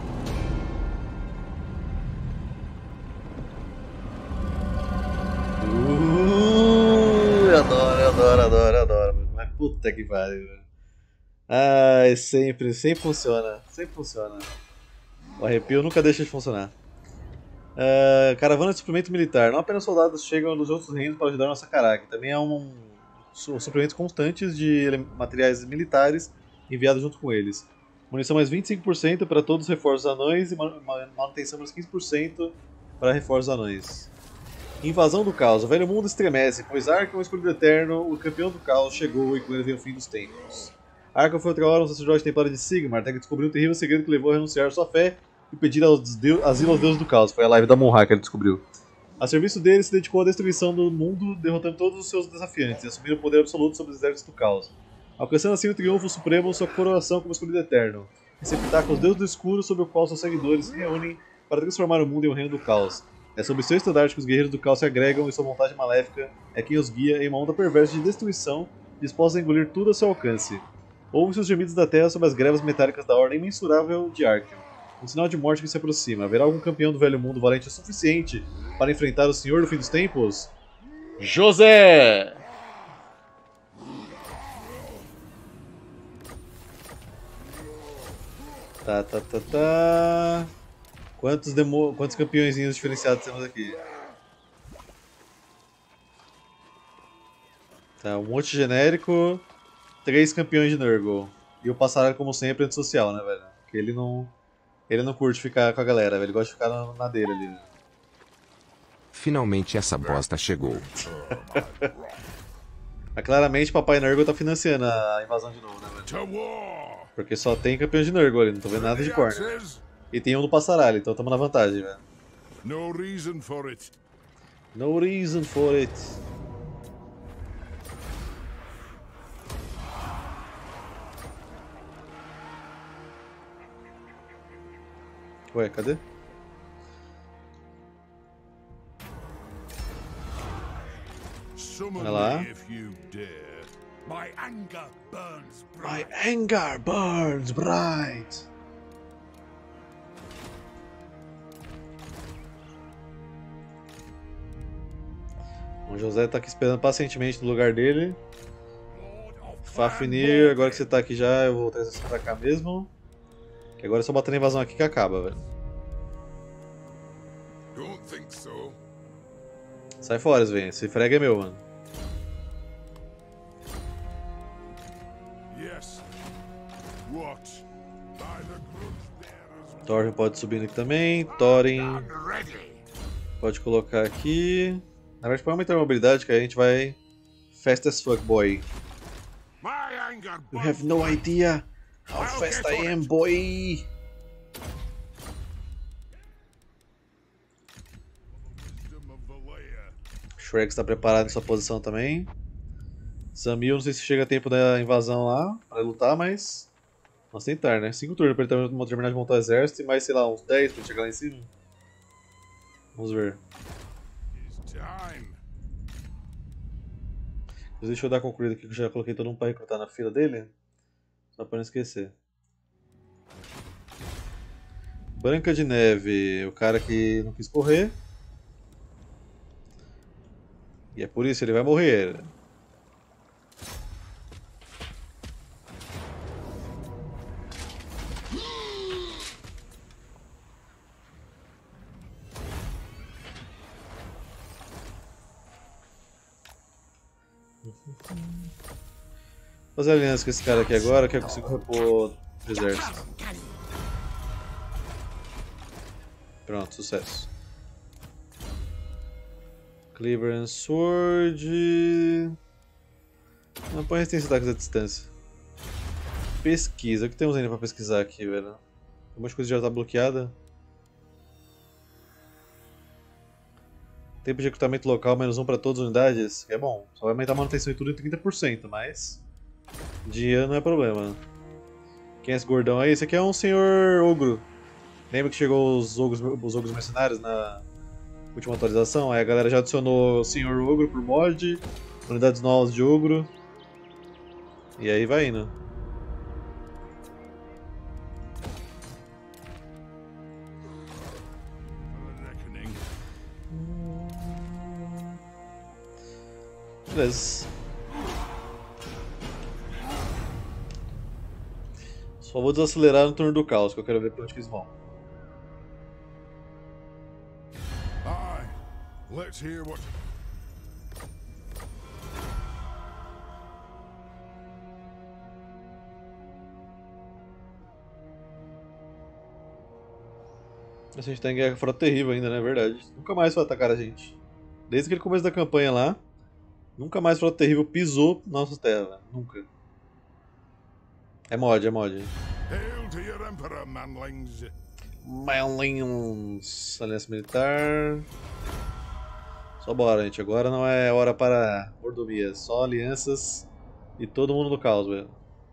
S1: Adoro. Mas puta que pariu, velho. Ai, sempre funciona. Sempre funciona. O arrepio nunca deixa de funcionar. Caravana de suprimento militar. Não apenas soldados chegam dos outros reinos para ajudar nossa Karaki. Também há suprimentos constantes de materiais militares enviados junto com eles. Munição mais 25% para todos os reforços anões e manutenção mais 15% para reforços anões. Invasão do Caos. O Velho Mundo estremece, pois Arkham, o escolhido eterno, o campeão do Caos, chegou e com ele veio o fim dos tempos. Arkham foi outra hora um sacerdote templário de Sigmar, até que descobriu um terrível segredo que levou a renunciar à sua fé e pedir asilo aos deuses do Caos. Foi a live da Monra que ele descobriu. A serviço dele, se dedicou à destruição do mundo, derrotando todos os seus desafiantes e assumindo o poder absoluto sobre os exércitos do Caos. Alcançando assim o triunfo supremo, sua coroação como escolhido eterno. Receptáculo os deuses do escuro, sobre o qual seus seguidores se reúnem para transformar o mundo em um reino do Caos. É sob seu estandarte que os guerreiros do Caos se agregam e sua vontade maléfica é quem os guia em uma onda perversa de destruição, disposta a engolir tudo a seu alcance. Ouve-se os gemidos da terra sob as grevas metálicas da ordem imensurável de Arkham. Um sinal de morte que se aproxima. Haverá algum campeão do Velho Mundo valente o suficiente para enfrentar o Senhor do Fim dos Tempos? José! Tá. Quantos campeõezinhos diferenciados temos aqui? Tá, um monte genérico, 3 campeões de Nurgle. E o Passaralho, como sempre, antissocial, né, velho? Porque ele não curte ficar com a galera, velho. Ele gosta de ficar na dele ali.
S3: Finalmente essa bosta chegou.
S1: Mas claramente Papai Nurgle tá financiando a invasão de novo, né, velho? Porque só tem campeões de Nurgle ali, não tô vendo nada de corno. E tem um do Passaralho, então tamo na vantagem, velho.
S2: No reason for it.
S1: No reason for it. Ué, cadê? Olha lá.
S2: My anger burns bright.
S1: My anger burns bright. O José tá aqui esperando pacientemente no lugar dele. Fafnir, agora que você tá aqui já, eu vou trazer você pra cá mesmo. Que agora é só bater na invasão aqui que acaba, velho.
S2: Don't think so.
S1: Sai fora, Sven. Esse frag é meu, mano.
S2: Yes. Watch. By the Grudge-bearers.
S1: Thorin pode subir aqui também. Thorin pode colocar aqui. Na verdade, pode aumentar a mobilidade que aí a gente vai fast as fuck, boy.
S2: My anger
S1: You have no idea how fast I am, boy. Shrek está preparado em sua posição também. Zamil, não sei se chega a tempo da invasão lá pra lutar, mas vamos tentar, né? 5 turnos pra ele terminar de montar o exército e mais, sei lá, uns 10 pra ele chegar lá em cima. Vamos ver. Deixa eu dar concluído aqui que eu já coloquei todo mundo pra recrutar na fila dele. Só pra não esquecer. Branca de Neve, o cara que não quis correr. E é por isso que ele vai morrer. Vou fazer aliança com esse cara aqui agora que eu consigo repor o exército. Pronto, sucesso. Cleaver and Sword. Não põe resistência de ataques à distância. Pesquisa. O que temos ainda pra pesquisar aqui, velho? Algumas coisas já tá bloqueada. Tempo de recrutamento local, -1 para todas as unidades. É bom. Só vai aumentar a manutenção e tudo em 30%, mas dia não é problema. Quem é esse gordão aí? Esse aqui é um senhor ogro. Lembra que chegou os ogros mercenários na última atualização? Aí a galera já adicionou o senhor ogro por mod, unidades novas de ogro. E aí vai indo. Beleza. Só vou desacelerar no turno do caos, que eu quero ver pra onde que eles vão.
S2: Let's hear what...
S1: A gente tá em guerra fora terrível ainda, né? Verdade. Nunca mais vai atacar a gente. Desde aquele começo da campanha lá, nunca mais Frota Terrível pisou na nossa terra. Nunca. É mod, é mod.
S2: Hail to your emperor, manlings.
S1: Manlings. Aliança militar. Só bora, gente. Agora não é hora para mordomia. Só alianças e todo mundo no caos, velho.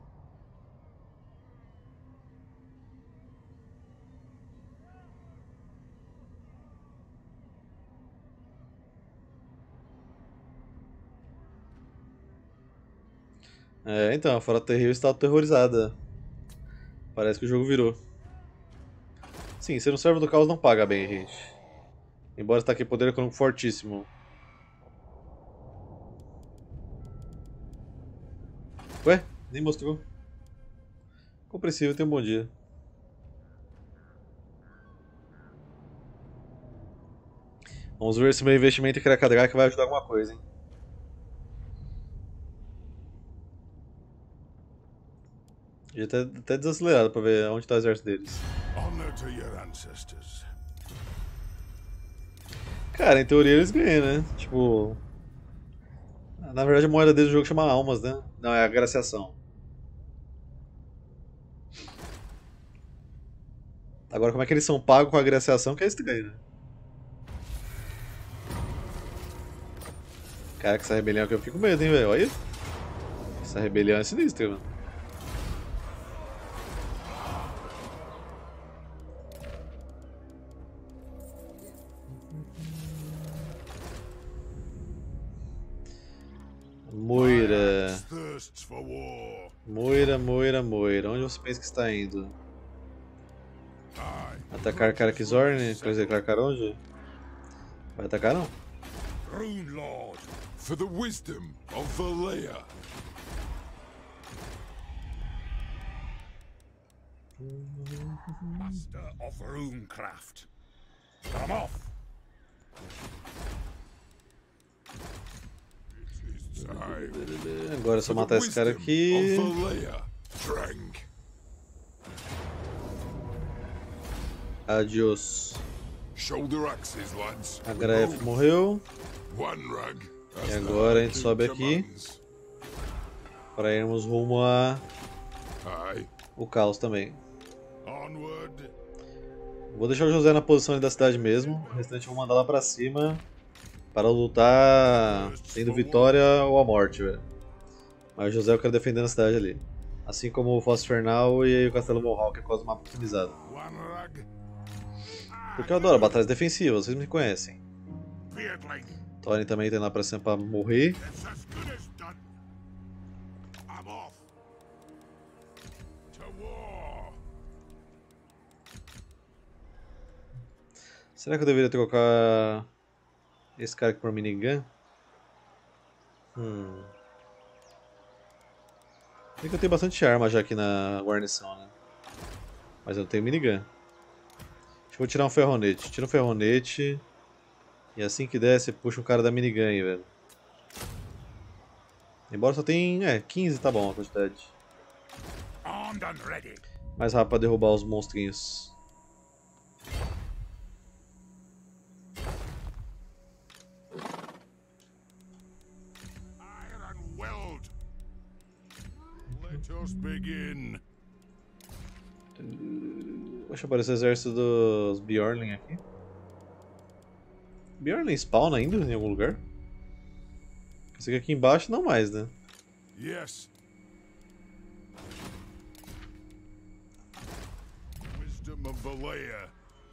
S1: É, então, a Frota Terrível está aterrorizada. Parece que o jogo virou. Sim, ser um servo do caos não paga bem, gente. Embora está aqui poder econômico fortíssimo. Ué? Nem mostrou. Compreensível, tenha um bom dia. Vamos ver se meu investimento em Krakadrak vai ajudar alguma coisa, hein? Já até desacelerado pra ver onde tá o exército deles. Cara, em teoria eles ganham, né? Tipo... Na verdade a moeda deles do jogo chama almas, né? Não, é agraciação. Agora como é que eles são pagos com a agraciação que é esse que ganha, né? Cara, que essa rebelião aqui eu fico com medo, hein, velho? Olha. Essa rebelião é sinistra, mano. Moira. Moira, Moira, Moira. Onde você pensa que está indo? Atacar Karakzorn? Quer dizer, Karkaronde? Vai atacar não?
S2: Rune Lord, for the wisdom of Valea. Master of Runecraft. Come off.
S1: Agora é só matar esse cara aqui. Adiós. A Gref morreu. E agora a gente sobe aqui para irmos rumo a o caos também. Vou deixar o José na posição da cidade mesmo. O restante eu vou mandar lá pra cima para lutar tendo vitória ou a morte, velho. Mas o José eu quero defendendo a cidade ali. Assim como o Fosso Infernal e o Castelo Mohawk, que é quase o mapa otimizado. Porque eu adoro batalhas defensivas, vocês me conhecem. Tony também tem lá pra cima pra morrer. Será que eu deveria trocar esse cara aqui por minigun? Sei que eu tenho bastante arma já aqui na guarnição, né? Mas eu não tenho minigun. Acho que vou tirar um ferronete. Tira um ferronete. E assim que der, você puxa o cara da minigun aí, velho. Embora só tem... 15 tá bom a quantidade. Mais rápido pra derrubar os monstrinhos. Deixa aparecer o exército dos Bjornling aqui. Bjornling spawna ainda em algum lugar? Esse aqui embaixo não mais, né?
S2: Yes. Wisdom of Valea.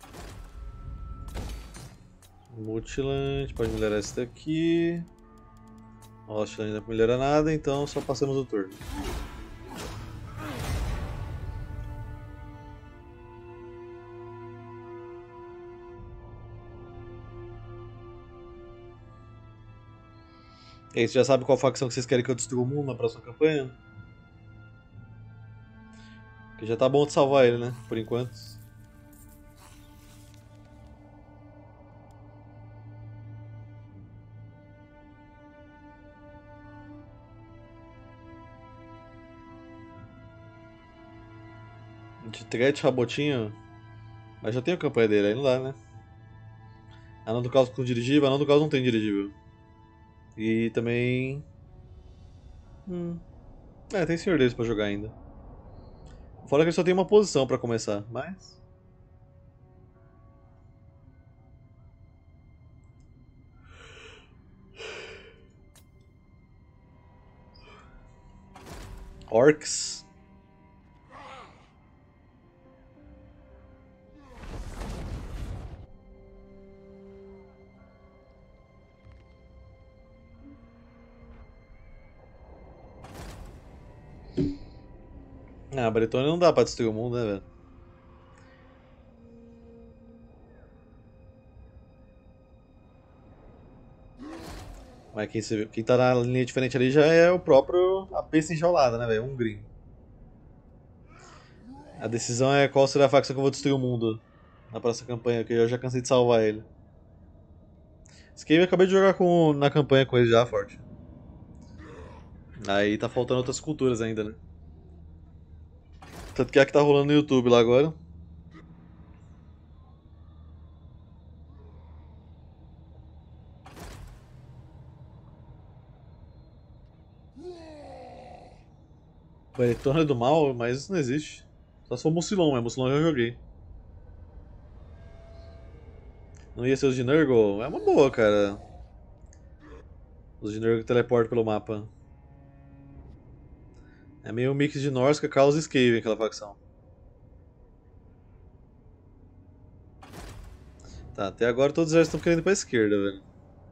S1: Mutilant, pode melhorar esse daqui. Hostile ainda não melhora nada, então só passamos o turno. E aí, você já sabe qual facção que vocês querem que eu destrua o mundo na próxima campanha? Porque já tá bom de salvar ele, né? Por enquanto. De Tret Rabotinho. Mas já tem a campanha dele, aí não dá, né? Anão do Caos com dirigível, Anão do Caos não tem dirigível. E também... tem Senhor deles pra jogar ainda. Fora que ele só tem uma posição pra começar, mas... Orcs. Ah, a Bretônia não dá pra destruir o mundo, né, velho? Mas quem tá na linha diferente ali já é o próprio... a besta enjaulada, né, velho? Hungria. A decisão é qual será a facção que eu vou destruir o mundo na próxima campanha, que eu já cansei de salvar ele. Esse game eu acabei de jogar na campanha com ele já, forte. Aí tá faltando outras culturas ainda, né? Tanto que é a que tá rolando no YouTube lá agora. Baritona do mal, mas isso não existe. Só se for Mucilon, mas Mucilon eu já joguei. Não ia ser os de Nurgle? É uma boa, cara. Os de Nurgle teleportam pelo mapa. É meio um mix de Norsca, Chaos e Skaven aquela facção. Tá, até agora todos os exércitos estão querendo ir pra esquerda, velho.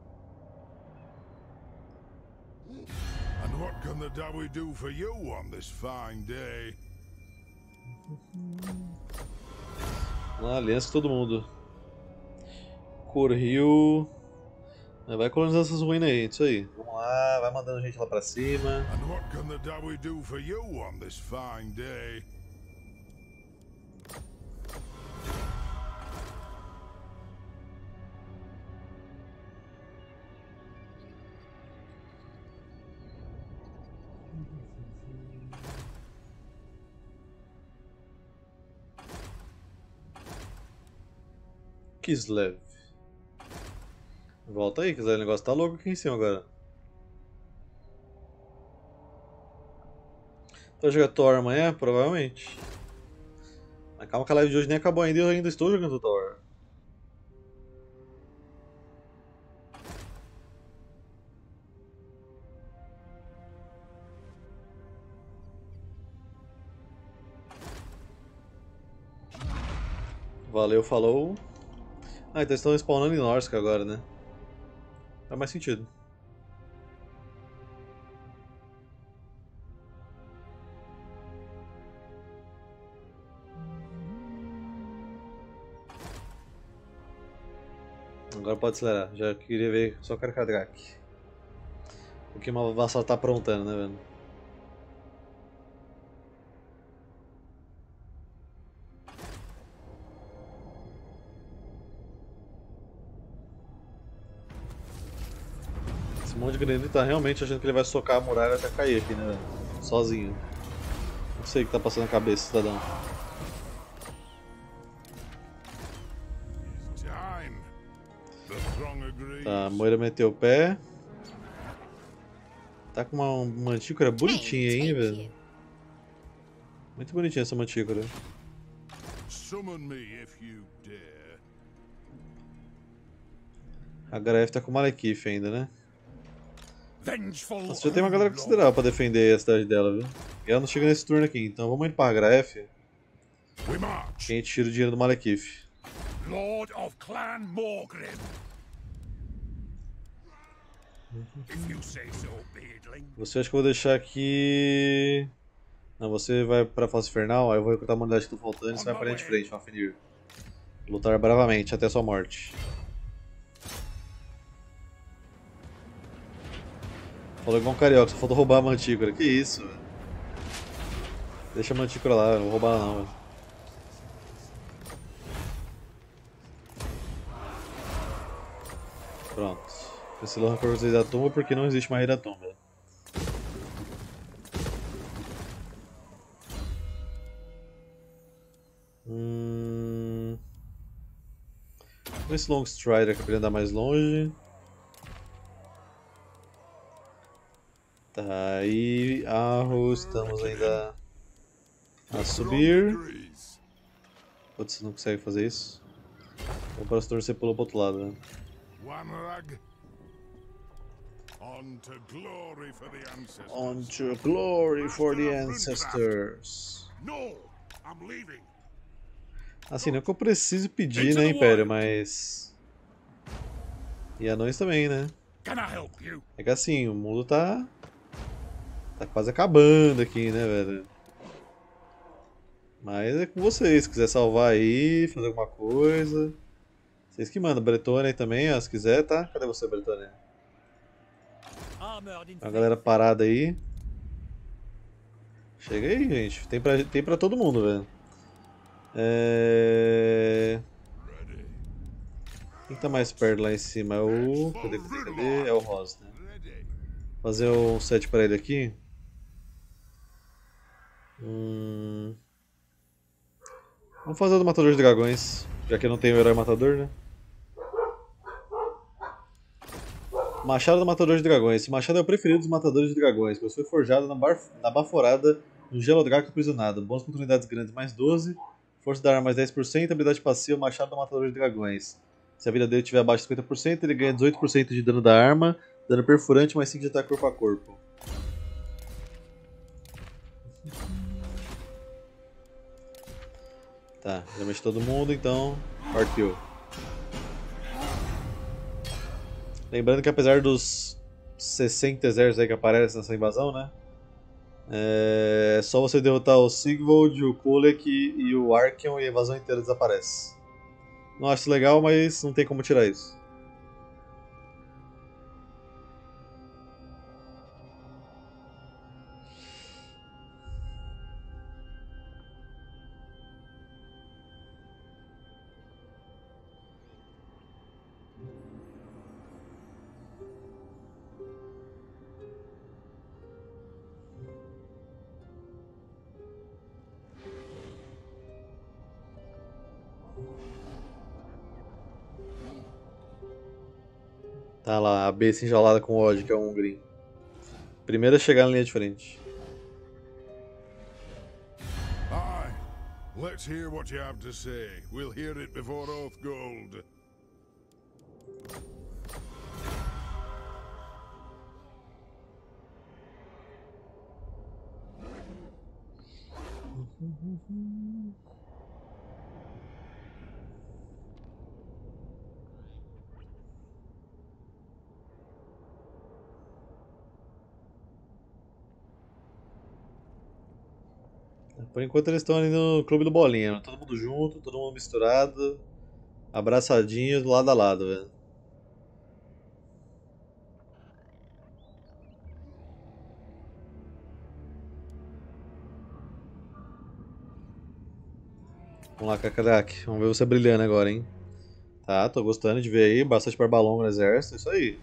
S2: And what can the Dawi do for you on this fine day?
S1: Uma aliança com todo mundo. Corril. Vai colonizando essas ruínas aí, isso aí. Vamos lá, vai mandando gente lá pra cima.
S2: And what can the Dawi do for you on this fine day?
S1: Kislev. Volta aí, Kislev, o negócio tá louco aqui em cima agora. Então jogar Thor amanhã? Provavelmente. Mas calma que a live de hoje nem acabou ainda e eu ainda estou jogando Thor. Valeu, falou. Ah, então eles estão spawnando em Norsca agora, né? Faz mais sentido. Agora pode acelerar. Já queria ver só Karkadrak. O que uma vassal tá aprontando, né, velho? Esse monte de granito tá realmente achando que ele vai socar a muralha até cair aqui, né, velho? Sozinho. Não sei o que tá passando na cabeça, cidadão. Tá, a Moira meteu o pé. Tá com uma mantícora bonitinha, hein, velho? Muito bonitinha essa mantícora. A Gareth tá com o Malekith ainda, né? Nossa, já tem uma galera considerável pra defender a cidade dela, viu? E ela não chega nesse turno aqui, então vamos indo pra Gareth. Que a gente tira o dinheiro do Malekith.
S2: Lord of Clan Morgrim.
S1: Você acha que eu vou deixar aqui... Não, você vai pra Face Infernal, aí eu vou recrutar a humanidade que tá faltando e você vai pra linha de frente, Fafnir. Lutar bravamente até sua morte. Falou igual um carioca, só faltou roubar a mantícora. Que isso, velho. Deixa a mantícora lá, não vou roubar ela não, velho. Pronto. Esse Lohan por vocês da tumba porque não existe mais rei da tumba. Esse Long Strider que eu queria andar mais longe. Tá, aí Arrows, estamos ainda a subir. Putz, você não consegue fazer isso. Então para se torcer pulou pro outro lado, né?
S2: On to glory for the ancestors.
S1: On to glory for the ancestors.
S2: No, I'm leaving.
S1: Assim, não é que eu preciso pedir, né, Império, mas... E anões também, né?
S2: Can I help you?
S1: É que assim, o mundo tá quase acabando aqui, né, velho? Mas é com vocês, se quiser salvar aí, fazer alguma coisa. Vocês que mandam, Bretônia aí também, ó, se quiser, tá? Cadê você, Bretônia? A galera parada aí. Chega aí, gente. Tem pra todo mundo, velho. Quem tá mais perto lá em cima? É o... Cadê? É o Ross, né? Fazer um set pra ele aqui. Vamos fazer o do Matador de Dragões. Já que eu não tenho o herói matador, né? Machado do Matador de Dragões. Esse machado é o preferido dos Matadores de Dragões, pois foi forjado na Baforada do Gelodraco Aprisionado. Bônus contra unidades grandes mais 12, força da arma mais 10%, habilidade passiva Machado do Matador de Dragões. Se a vida dele estiver abaixo de 50%, ele ganha 18% de dano da arma, dano perfurante mais 5 de ataque corpo a corpo. Tá, já mexe todo mundo, então partiu. Lembrando que apesar dos 60 exércitos aí que aparecem nessa invasão, né? É só você derrotar o Sigvold, o Kolek e o Archeon e a invasão inteira desaparece. Não acho legal, mas não tem como tirar isso. Tá lá, a besta enjaulada com ódio, que é o Ungrim. Primeiro a chegar na linha de frente.
S2: Aye. Let's hear what you have to say. We'll hear it before Oathgold.
S1: Por enquanto eles estão ali no clube do Bolinha, todo mundo junto, todo mundo misturado, abraçadinho, lado a lado, velho. Vamos lá, Kakaraki, vamos ver você brilhando agora, hein. Tá, tô gostando de ver aí, bastante barba longa no exército, isso aí.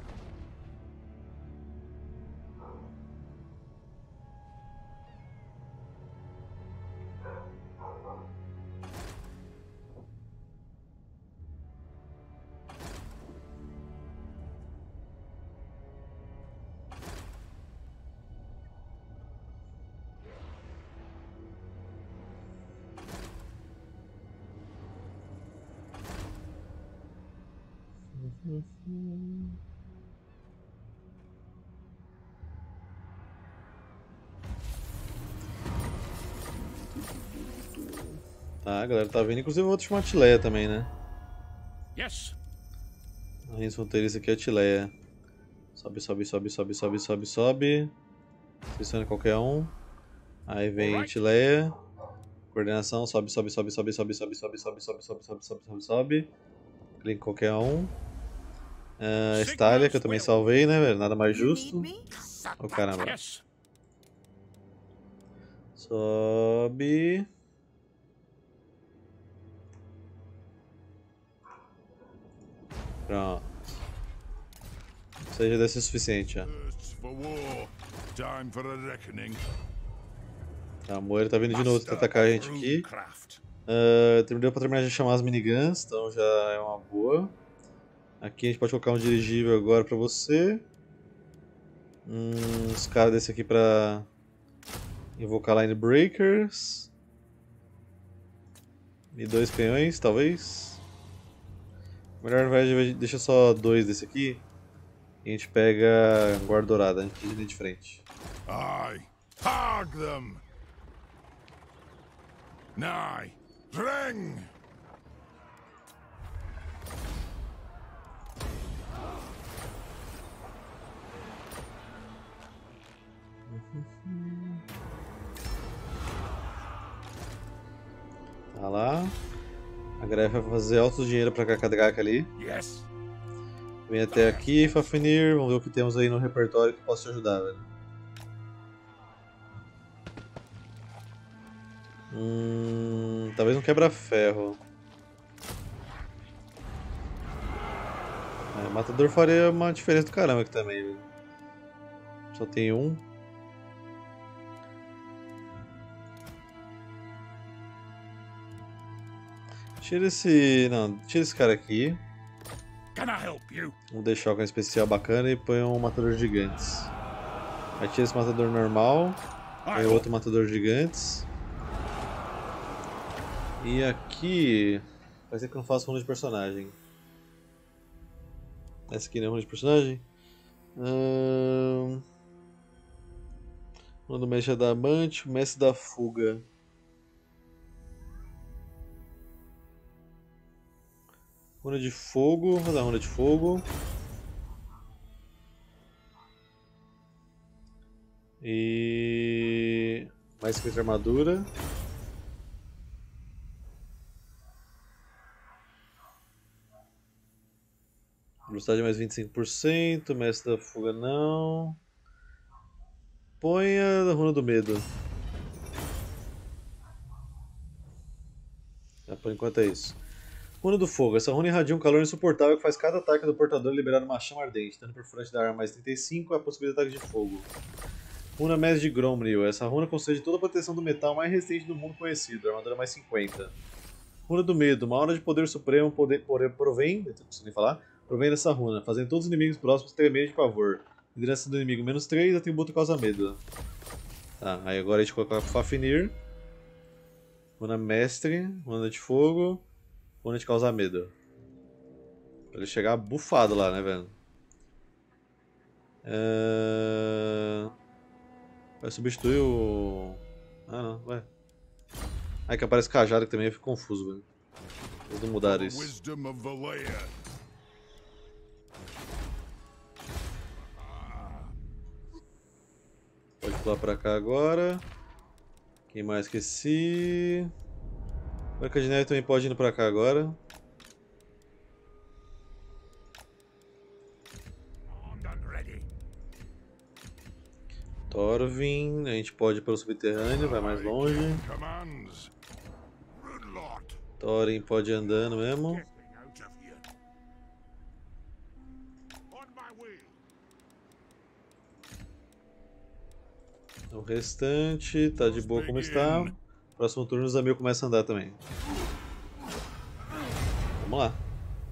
S1: Tá, a galera tá vendo, inclusive eu vou te chamar Tileia também, né?
S2: Yes.
S1: A gente roteirista aqui é a Tileia. Sobe, sobe, sobe, sobe, sobe, sobe, sobe. Seleciona qualquer um. Aí vem Tileia. Coordenação, sobe, sobe, sobe, sobe, sobe, sobe, sobe, sobe, sobe, sobe, sobe, sobe, sobe, sobe. Clica em qualquer um. Stallia, que eu também salvei, né, velho? Nada mais justo. Oh, caramba.
S2: Yes.
S1: Sobe. Pronto. Isso aí já deve ser suficiente, já.
S2: Thirsts for war. Time for a reckoning.
S1: A Moira tá vindo de novo tentar atacar a gente aqui.
S2: Craft.
S1: Deu pra terminar de chamar as miniguns, então já é uma boa. Aqui a gente pode colocar um dirigível agora pra você. Uns caras desse aqui pra invocar line breakers. E 2 canhões, talvez. Melhor ao invés de deixar só 2 desse aqui. E a gente pega guarda dourada, a gente linha de frente.
S2: Aye. Hog them. Nigh. Ring.
S1: Tá lá. A Greve vai fazer alto dinheiro pra Kakaraki ali.
S2: Yes.
S1: Vem até aqui, Fafnir. Vamos ver o que temos aí no repertório que possa te ajudar, velho. Talvez um quebra-ferro. Matador faria uma diferença do caramba aqui também, velho. Só tem um. Tira esse... Não, tira esse cara aqui.
S2: Can I help you?
S1: Vamos deixar o especial bacana e põe um matador de gigantes. Aí tira esse matador normal. Põe outro matador de gigantes. E aqui... Vai ser que eu não faço runa de personagem. Essa aqui não é runa de personagem? Runa do mestre adamante, mestre da fuga. Runa de fogo, vou dar runa de fogo. E... mais 50 armadura. Velocidade mais 25%, mestre da fuga não. Põe a runa do medo. Por enquanto é isso. Runa do fogo. Essa runa irradia um calor insuportável que faz cada ataque do portador liberar uma chama ardente, dando perfurante da arma mais 35 e a possibilidade de ataque de fogo. Runa Mestre de Gromril. Essa runa concede toda a proteção do metal mais resistente do mundo conhecido, armadura mais 50. Runa do medo. Uma aura de poder supremo provém dessa runa, fazendo todos os inimigos próximos tremerem de pavor. Liderança do inimigo menos 3, atributo causa medo. Tá, aí agora a gente coloca Fafnir. Runa Mestre, runa de fogo, runa de causar medo. Pra ele chegar bufado lá, né, velho? Vai substituir o... Ah, não, vai. Aí que aparece cajado que também eu fico confuso, velho. Eles não mudaram isso. Pode pular pra cá agora. Aqui Quem mais esqueci? Branca de Neve também pode ir pra cá agora. Thorvin, a gente pode ir pelo subterrâneo, vai mais longe. Thorin pode ir andando mesmo. O restante tá de boa como está. Próximo turno o Zamir começa a andar também. Vamos lá.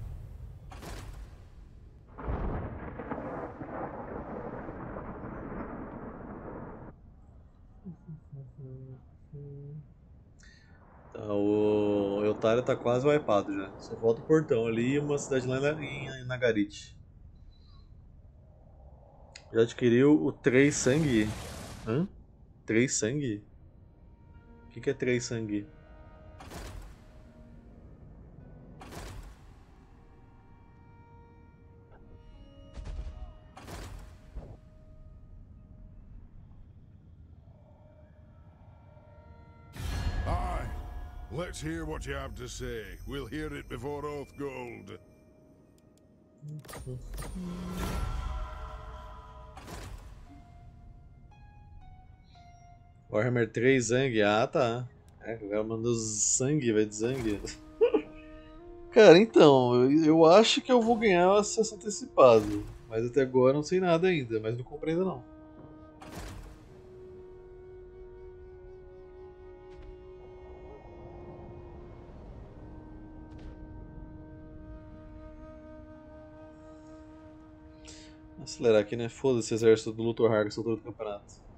S1: Tá, o Eltário tá quase wipeado já. Só falta o portão ali e uma cidade lá em Nagarit. Já adquiriu o 3 sangue. Hã? 3 sangue? O que é 3 sangue?
S2: Aye. Let's hear what you have to say. We'll hear it before Oathgold.
S1: Warhammer 3 Zang, ah tá. É, o cara mandou sangue, vai de Zang. Cara, então, eu acho que eu vou ganhar o acesso antecipado. Mas até agora não sei nada ainda, mas não comprei ainda não. Vou acelerar aqui, né? Foda-se, exército do Luthor Harga, essa altura do campeonato.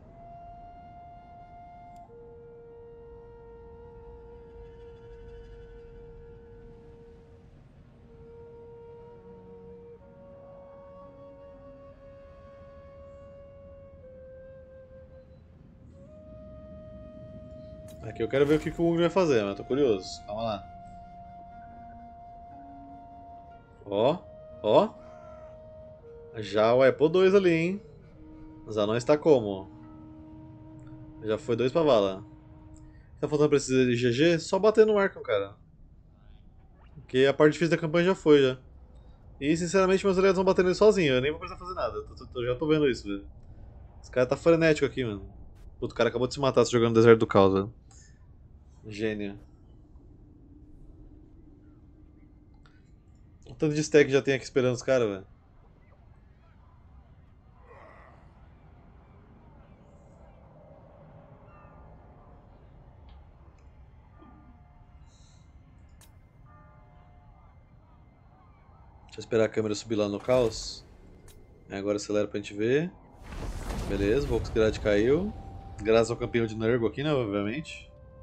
S1: Aqui eu quero ver o que o Ugly vai fazer, mas eu tô curioso. Calma lá. Ó, ó. Já o Apple 2 ali, hein? Os anões tá como? Já foi 2 pra vala. Tá faltando precisa de GG? Só bater no Arkham, cara. Porque a parte difícil da campanha já foi, já. E sinceramente meus aliados vão bater nele sozinho, eu nem vou precisar fazer nada. Já tô vendo isso, velho. Esse cara tá frenético aqui, mano. Puta, o cara acabou de se matar se jogando no deserto do caos, velho. Gênio. O tanto de stack já tem aqui esperando os caras, velho. Deixa eu esperar a câmera subir lá no caos. Agora acelera pra gente ver. Beleza, o Volksgrad caiu. Graças ao campeão de Nurgle aqui, né, obviamente.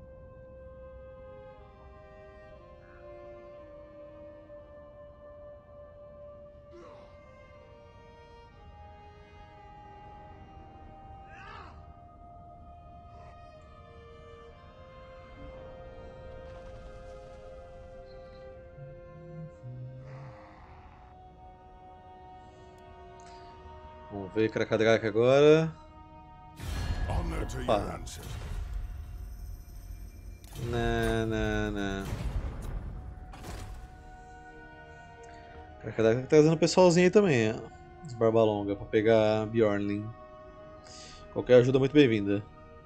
S1: Vamos ver Krakadraka agora. Opa. Não. Krakadraka tá trazendo o pessoalzinho aí também, ó. Os Barbalonga, pra pegar a Bjornlin. Qualquer ajuda é muito bem-vinda.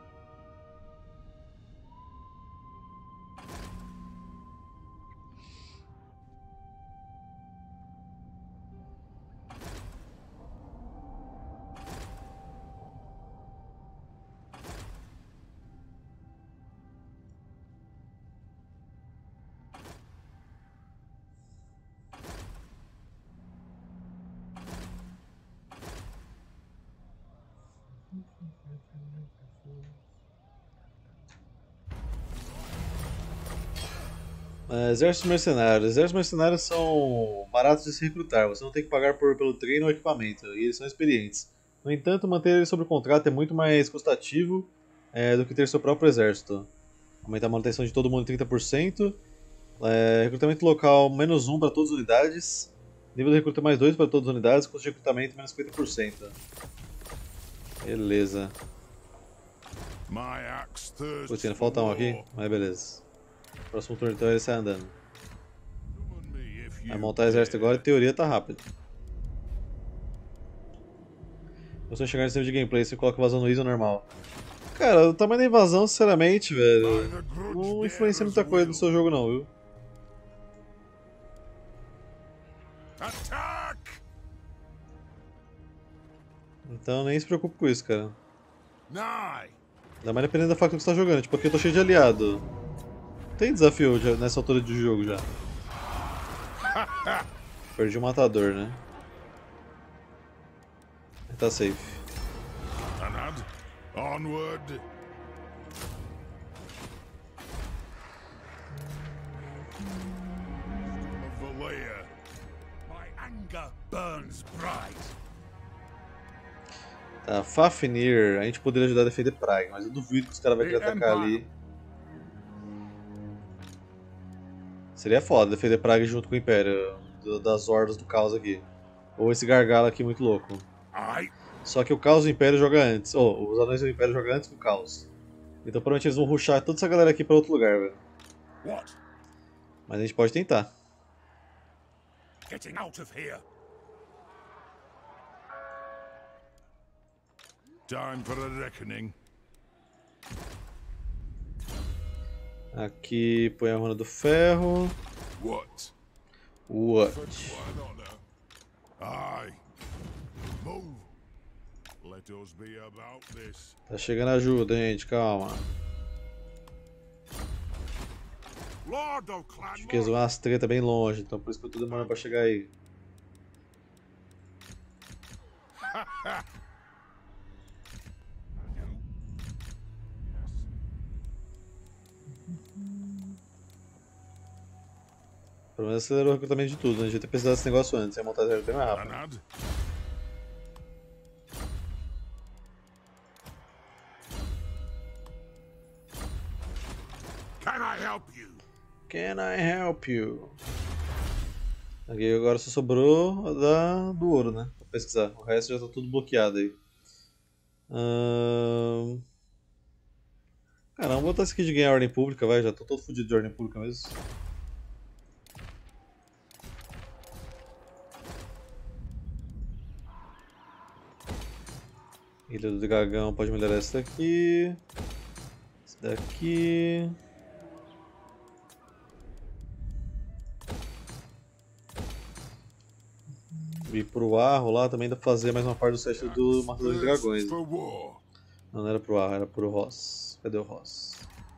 S1: Exércitos mercenários. Exércitos mercenários são baratos de se recrutar, você não tem que pagar pelo treino ou equipamento, e eles são experientes. No entanto, manter eles sob contrato é muito mais custativo do que ter seu próprio exército. Aumentar a manutenção de todo mundo em 30%, recrutamento local menos 1 para todas as unidades, nível de recruta mais 2 para todas as unidades, custo de recrutamento menos 50%. Beleza.
S2: My axe thirsts
S1: Putz, ainda
S2: for
S1: falta um aqui,
S2: war.
S1: mas beleza. Próximo turno então ele sai andando.
S2: Summon me if
S1: Vai
S2: you
S1: montar exército agora, em
S2: dare.
S1: teoria tá rápido. Se você chegar nesse nível de gameplay, você coloca invasão no easy ou normal. Cara, o tamanho da invasão, sinceramente, velho,
S2: By the grudge
S1: não influencia
S2: bearer's
S1: muita coisa no
S2: will.
S1: seu jogo não, viu?
S2: Attack!
S1: Então nem se preocupe com isso, cara.
S2: Nigh!
S1: Ainda mais dependendo da faca que você tá jogando, tipo, aqui eu tô cheio de aliado. Tem desafio nessa altura de jogo já. Perdi o matador, né? Tá safe.
S2: Anad, onward! Of Valea. My anger burns bright.
S1: Tá, Fafnir, a gente poderia ajudar a defender Praga, mas eu duvido que os caras vão querer atacar ali. Seria foda defender Praga junto com o Império, das hordas do caos aqui. Ou esse gargalo aqui muito louco.
S2: I
S1: Só que o caos do Império joga antes. Os anões do Império jogam antes que o caos. Então provavelmente eles vão rushar toda essa galera aqui pra outro lugar, velho.
S2: what?
S1: Mas a gente pode tentar.
S2: Getting out of here. Time for a reckoning.
S1: Aqui põe a runa do ferro.
S2: What?
S1: What?
S2: One honor. Aye. Move. Let us be about this.
S1: Tá chegando ajuda, gente, calma.
S2: Lord of
S1: Acho que eles vão umas treta bem longe, então por isso que eu tô demorando pra chegar aí. Pelo menos acelerou o recrutamento de tudo, né? A gente ia ter precisado desse negócio antes, ia montar bem mais rápido.
S2: Anad. Can I help you?
S1: Can I help you? Aqui agora só sobrou a do ouro, né? Pra pesquisar. O resto já tá tudo bloqueado aí. Cara, vamos botar isso aqui de ganhar ordem pública, vai. Já tô todo fodido de ordem pública mesmo. Ilha do Dragão pode melhorar esse daqui. Esse daqui. Ir pro Arro lá também dá pra fazer mais uma parte do set do Matador de Dragões.
S2: For war.
S1: Não, não era pro Arro, era pro Ross. Cadê o Ross?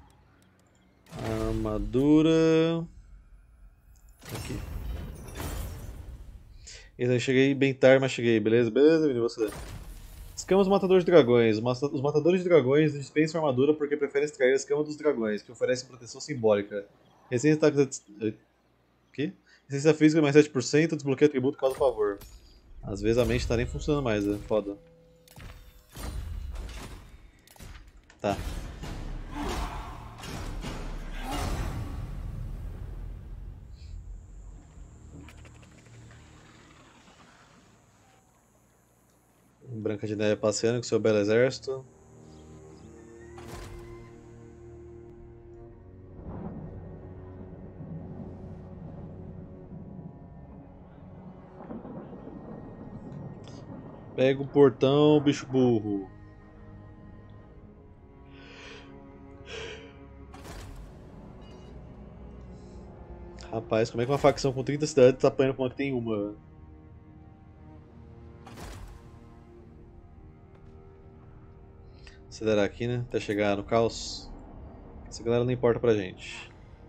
S1: Armadura. Aqui. Então, eu cheguei bem tarde, mas cheguei. Beleza? Beleza, menino? Você? Escamas Matadores de Dragões. Os Matadores de Dragões dispensam armadura porque preferem extrair a escama dos dragões, que oferecem proteção simbólica. Resistência ataque... Que? Resistência física mais 7%, desbloqueia atributo causa favor. Às vezes a mente tá nem funcionando mais, é foda. Tá. Branca de Neve passeando com seu belo exército. Pega o portão, bicho burro. Rapaz, como é que uma facção com 30 cidades tá apanhando com uma que tem uma? Acelerar aqui, né? Até chegar no caos. Essa galera não importa pra gente.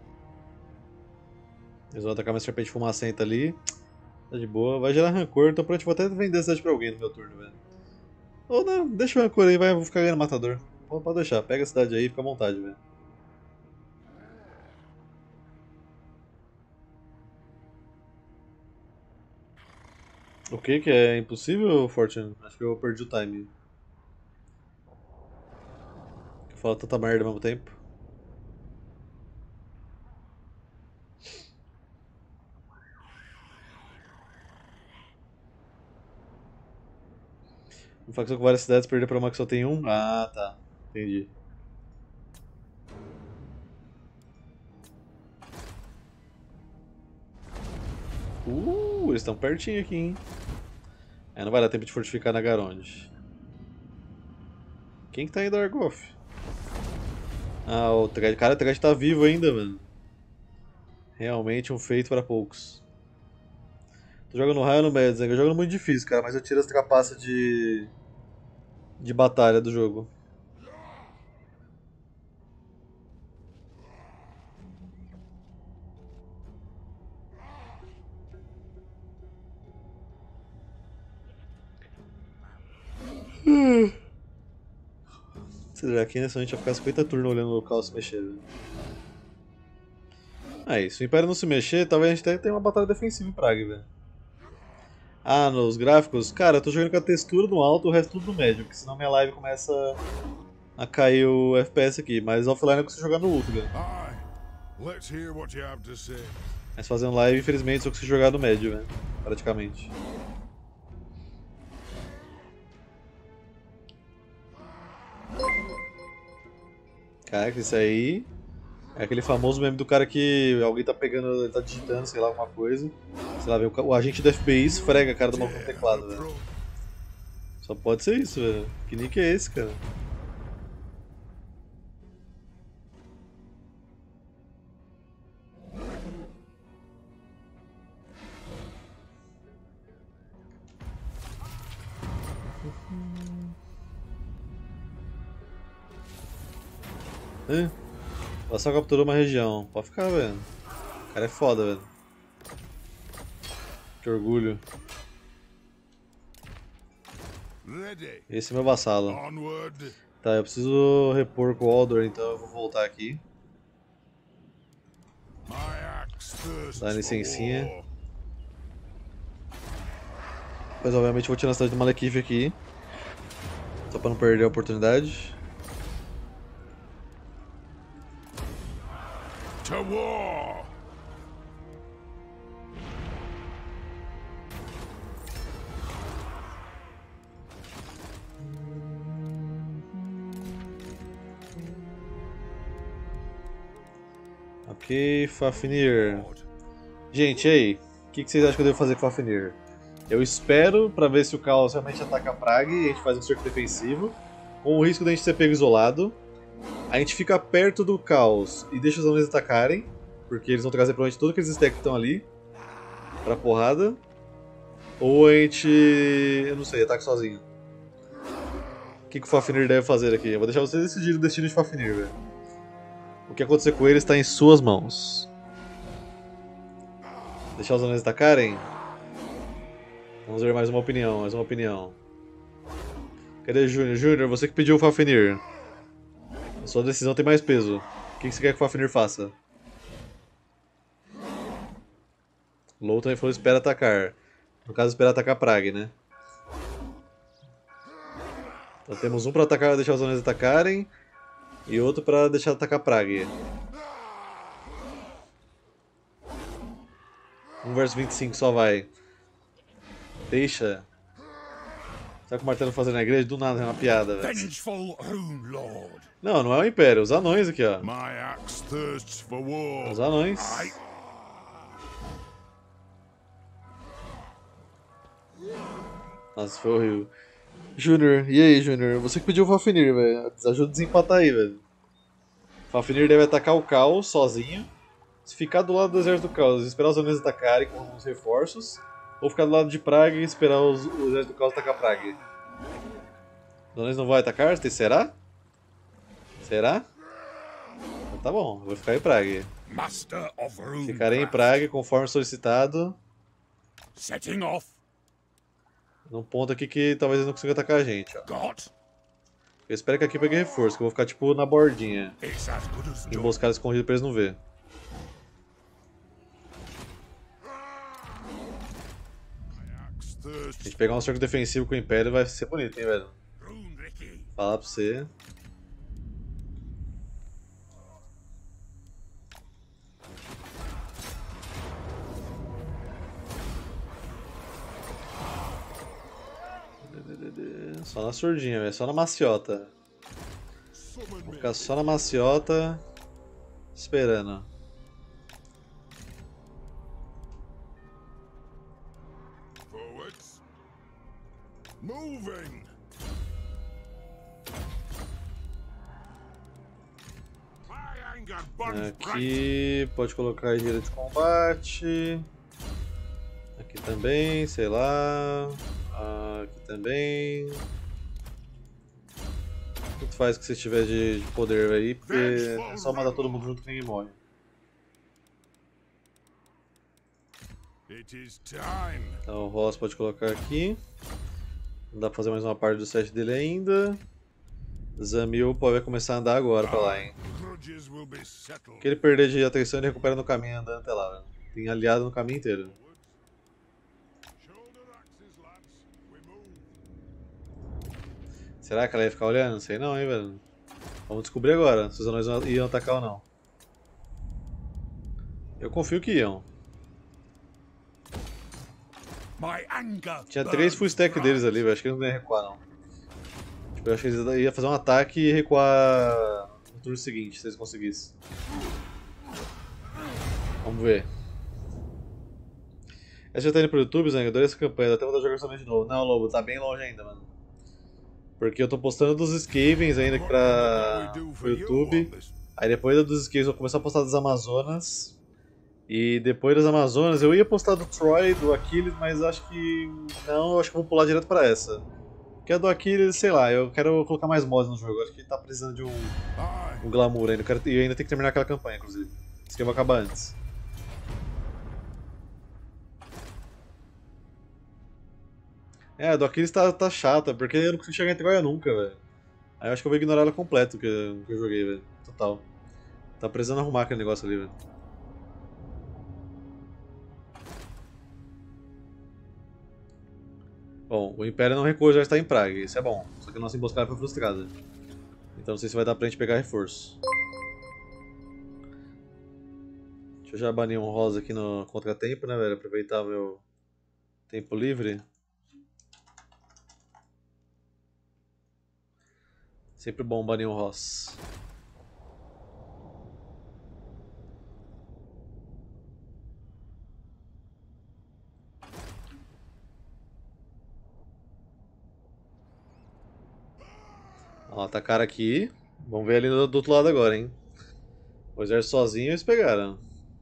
S1: Eles vão atacar uma serpente fumacenta ali. Tá de boa. Vai gerar rancor, então pronto, vou até vender a cidade pra alguém no meu turno, velho. Ou não, deixa o rancor aí, vai, vou ficar ganhando matador. Pode deixar, pega a cidade aí e fica à vontade, velho. O que que é impossível, Fortune? Acho que eu perdi o time. Que fala tanta merda ao mesmo tempo. Uma facção com várias cidades perder pra uma que só tem um? Ah, tá. Entendi. Eles estão pertinho aqui, hein? Não vai dar tempo de fortificar na Garonde. Quem que tá indo, Argoff? Ah, o Tregad. Cara, o Tregad tá vivo ainda, mano. Realmente um feito para poucos. Tô jogando no raio no Medzang. Eu jogo muito difícil, cara, mas eu tiro as trapaças de batalha do jogo. Aqui nessa a gente vai ficar 50 turnos olhando o local se mexer. Se o Império não se mexer, talvez a gente até tenha uma batalha defensiva em Praga, velho. Ah, nos gráficos? Cara, eu tô jogando com a textura no alto e o resto tudo no médio, porque senão minha live começa a cair o FPS aqui. Mas offline eu consigo jogar no ultra. Mas fazendo live, infelizmente, só consigo jogar no médio, velho. Praticamente. Caraca, isso aí é aquele famoso meme do cara que alguém tá pegando, ele tá digitando, sei lá, alguma coisa. Sei lá, o agente do FBI esfrega a cara do maluco no teclado, velho. Só pode ser isso, velho. Que nick é esse, cara? Só capturou uma região. Pode ficar, velho. O cara é foda, velho. Que orgulho. Esse é meu vassalo. Tá, eu preciso repor com o Aldor, então eu vou voltar aqui. Dá licencinha. Depois, obviamente, vou tirar a cidade do Malekith aqui. Só pra não perder a oportunidade.
S2: To war!
S1: Ok, Fafnir. Gente, e aí? O que vocês acham que eu devo fazer com Fafnir? Eu espero pra ver se o Caos realmente ataca a Praga e a gente faz um cerco defensivo, com o risco de a gente ser pego isolado. A gente fica perto do Caos e deixa os anões atacarem, porque eles vão trazer provavelmente todos aqueles stacks que estão ali pra porrada. Ou a gente, eu não sei, ataca sozinho. O que o Fafnir deve fazer aqui? Eu vou deixar vocês decidirem o destino de Fafnir, velho. O que acontecer com ele está em suas mãos. Deixar os anões atacarem? Vamos ver mais uma opinião, Cadê Júnior? Júnior, você que pediu o Fafnir. A sua decisão tem mais peso. O que você quer que o Fafnir faça? Low também falou espera atacar. No caso, espera atacar Prague, né? Então temos um para atacar, deixar os anões atacarem. E outro para deixar atacar Prague. 1 versus 25 só vai. Deixa. Sabe o que o martelo fazendo na igreja? Do nada, é uma piada, velho. Não, não é o Império, os anões aqui, ó. Os anões. Nossa, foi horrível. Júnior, e aí, Júnior? Você que pediu o Fafnir, velho. Ajuda a desempatar aí, velho. Fafnir deve atacar o Caos sozinho. Se ficar do lado do exército do Caos e esperar os anões atacarem com os reforços. Ou ficar do lado de Praga e esperar o exército do Caos atacar Praga. Os anões não vão atacar? Será? Será? Então tá bom, eu vou ficar em Praga. Ficarei em Praga conforme solicitado. Num ponto aqui que talvez eles não consigam atacar a gente, ó. Eu espero que aqui pegue reforço, que eu vou ficar tipo na bordinha. Emboscado escondido pra eles não verem. A gente pegar um cerco defensivo com o Império vai ser bonito, hein, velho? Falar pra você. Só na surdinha, velho. Só na maciota. Vou ficar só na maciota. Esperando.
S2: Onwards. Moving. My anger burns bright.
S1: Aqui pode colocar engenharia de combate. Aqui também, sei lá. Aqui também. Tanto faz que você tiver de poder aí, porque é só matar todo mundo junto que ninguém morre.
S2: It is time.
S1: Então o Ross pode colocar aqui. Não dá pra fazer mais uma parte do set dele ainda. Zamil pode começar a andar agora pra lá, hein.
S2: Grudges will be settled.
S1: O que ele perder de atenção ele recupera no caminho andando até lá, velho. Tem aliado no caminho inteiro.
S2: Shoulder axes, lads. We move.
S1: Será que ela ia ficar olhando? Não sei não, hein, velho. Vamos descobrir agora se os anões iam atacar ou não. Eu confio que iam.
S2: My anger
S1: Tinha 3 full stack deles ali, velho. Acho que eles não iam recuar, não. Tipo, eu acho que eles iam fazer um ataque e recuar no turno seguinte, se eles conseguissem. Vamos ver. Essa já tá indo pro YouTube, Zang? Eu adorei essa campanha. Dá até vontade de jogar somente de novo. Não, Lobo, tá bem longe ainda, mano. Porque eu tô postando dos Skavens ainda aqui pro YouTube. Aí depois dos Skavens eu vou começar a postar das Amazonas. E depois das Amazonas eu ia postar do Troy, do Aquiles, mas acho que não, acho que eu vou pular direto pra essa. Porque a do Aquiles, sei lá, eu quero colocar mais mods no jogo, acho que tá precisando de um glamour ainda, e eu ainda tenho que terminar aquela campanha, inclusive. Isso que eu vou acabar antes. É, a do Aquiles tá chata, porque eu não consigo chegar em Troia nunca, velho. Aí eu acho que eu vou ignorar ela completo que eu joguei, velho. Total. Tá precisando arrumar aquele negócio ali, velho. Bom, o Império não recuou, já está em Praga, isso é bom. Só que a nossa emboscada foi frustrada. Então não sei se vai dar pra gente pegar reforço. Deixa eu já banir um rosa aqui no contratempo, né, velho? Aproveitar o meu tempo livre. Sempre bom banir um rosa. Ó, atacaram aqui. Vamos ver ali do outro lado agora, hein. O exército sozinho eles pegaram.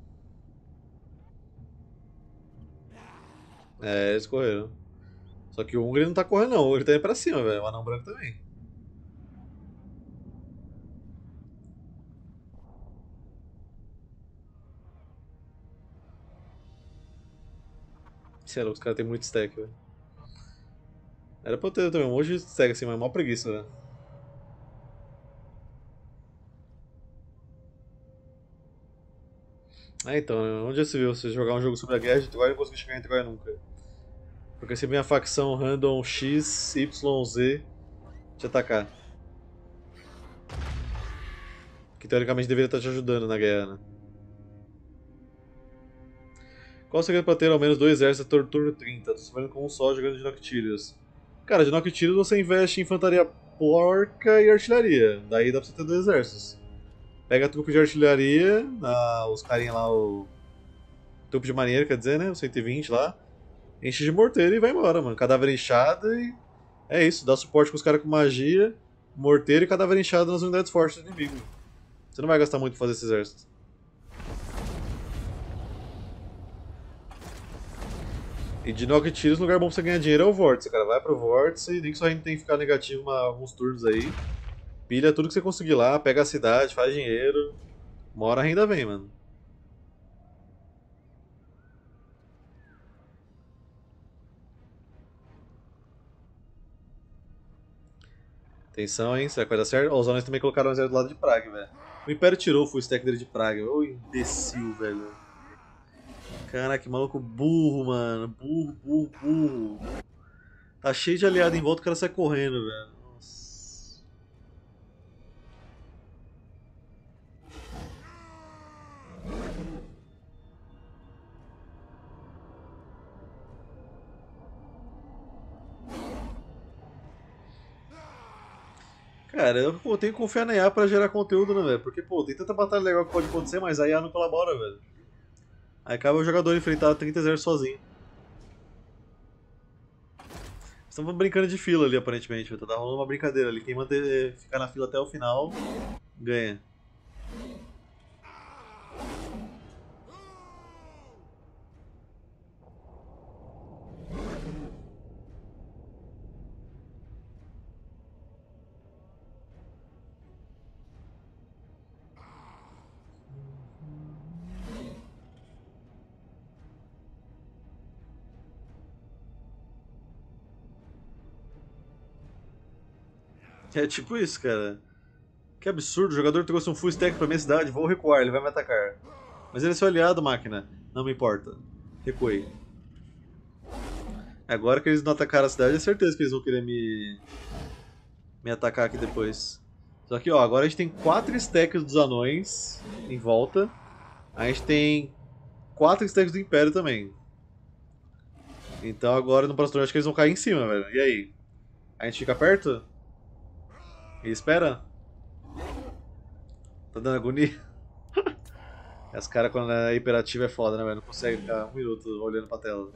S1: É, eles correram. Só que o Hungry não tá correndo não, ele tá indo pra cima, velho. O anão branco também. Sei lá, os caras têm muito stack, velho. Era pra eu ter também um monte de stack assim, mas é mó preguiça, velho. É, então, onde já se viu você jogar um jogo sobre a guerra de Troia e não conseguir chegar em Troia nunca? Porque se vem a facção random X, Y, Z te atacar. Que teoricamente deveria estar te ajudando na guerra, né? Qual o segredo pra ter ao menos 2 exércitos até turno 30? Tô sofrendo com um só jogando de Noctilus. Cara, de Noctilus você investe em infantaria porca e artilharia. Daí dá pra você ter 2 exércitos. Pega a trupe de artilharia, os carinha lá, o trupe de marinheiro, quer dizer, né? O 120 lá. Enche de morteiro e vai embora, mano. Cadáver inchado e é isso. Dá suporte com os caras com magia, morteiro e cadáver inchado nas unidades fortes do inimigo. Você não vai gastar muito pra fazer esse exército. E de Noctilus, o lugar bom pra você ganhar dinheiro é o Vórtice, cara. Vai pro Vórtice e nem que sua renda tem que ficar negativo alguns turnos aí. Pilha tudo que você conseguir lá, pega a cidade, faz dinheiro. Uma hora a renda vem, mano. Atenção, hein? Será que vai dar certo? Os anões também colocaram o exército do lado de Praga, velho. O Império tirou o full stack dele de Praga. Ô imbecil, velho. Caraca, que maluco burro, mano. Burro, burro, burro. Tá cheio de aliado em volta, o cara sai correndo, velho. Nossa. Cara, eu tenho que confiar na IA pra gerar conteúdo, né, velho? Porque, pô, tem tanta batalha legal que pode acontecer, mas a IA não colabora, velho. Aí acaba o jogador enfrentar 30 exércitos sozinho. Estamos brincando de fila ali, aparentemente. Tá rolando uma brincadeira ali. Quem ficar na fila até o final, ganha. É tipo isso, cara. Que absurdo, o jogador trouxe um full stack pra minha cidade, vou recuar, ele vai me atacar. Mas ele é seu aliado, máquina. Não me importa. Recuei. Agora que eles não atacaram a cidade, é certeza que eles vão querer me atacar aqui depois. Só que, ó, agora a gente tem 4 stacks dos anões em volta. A gente tem 4 stacks do Império também. Então agora no próximo turno acho que eles vão cair em cima, velho. E aí? A gente fica perto? E espera? Tá dando agonia? Esse cara quando é hiperativo é foda, né, velho? Não consegue ficar um minuto olhando pra tela.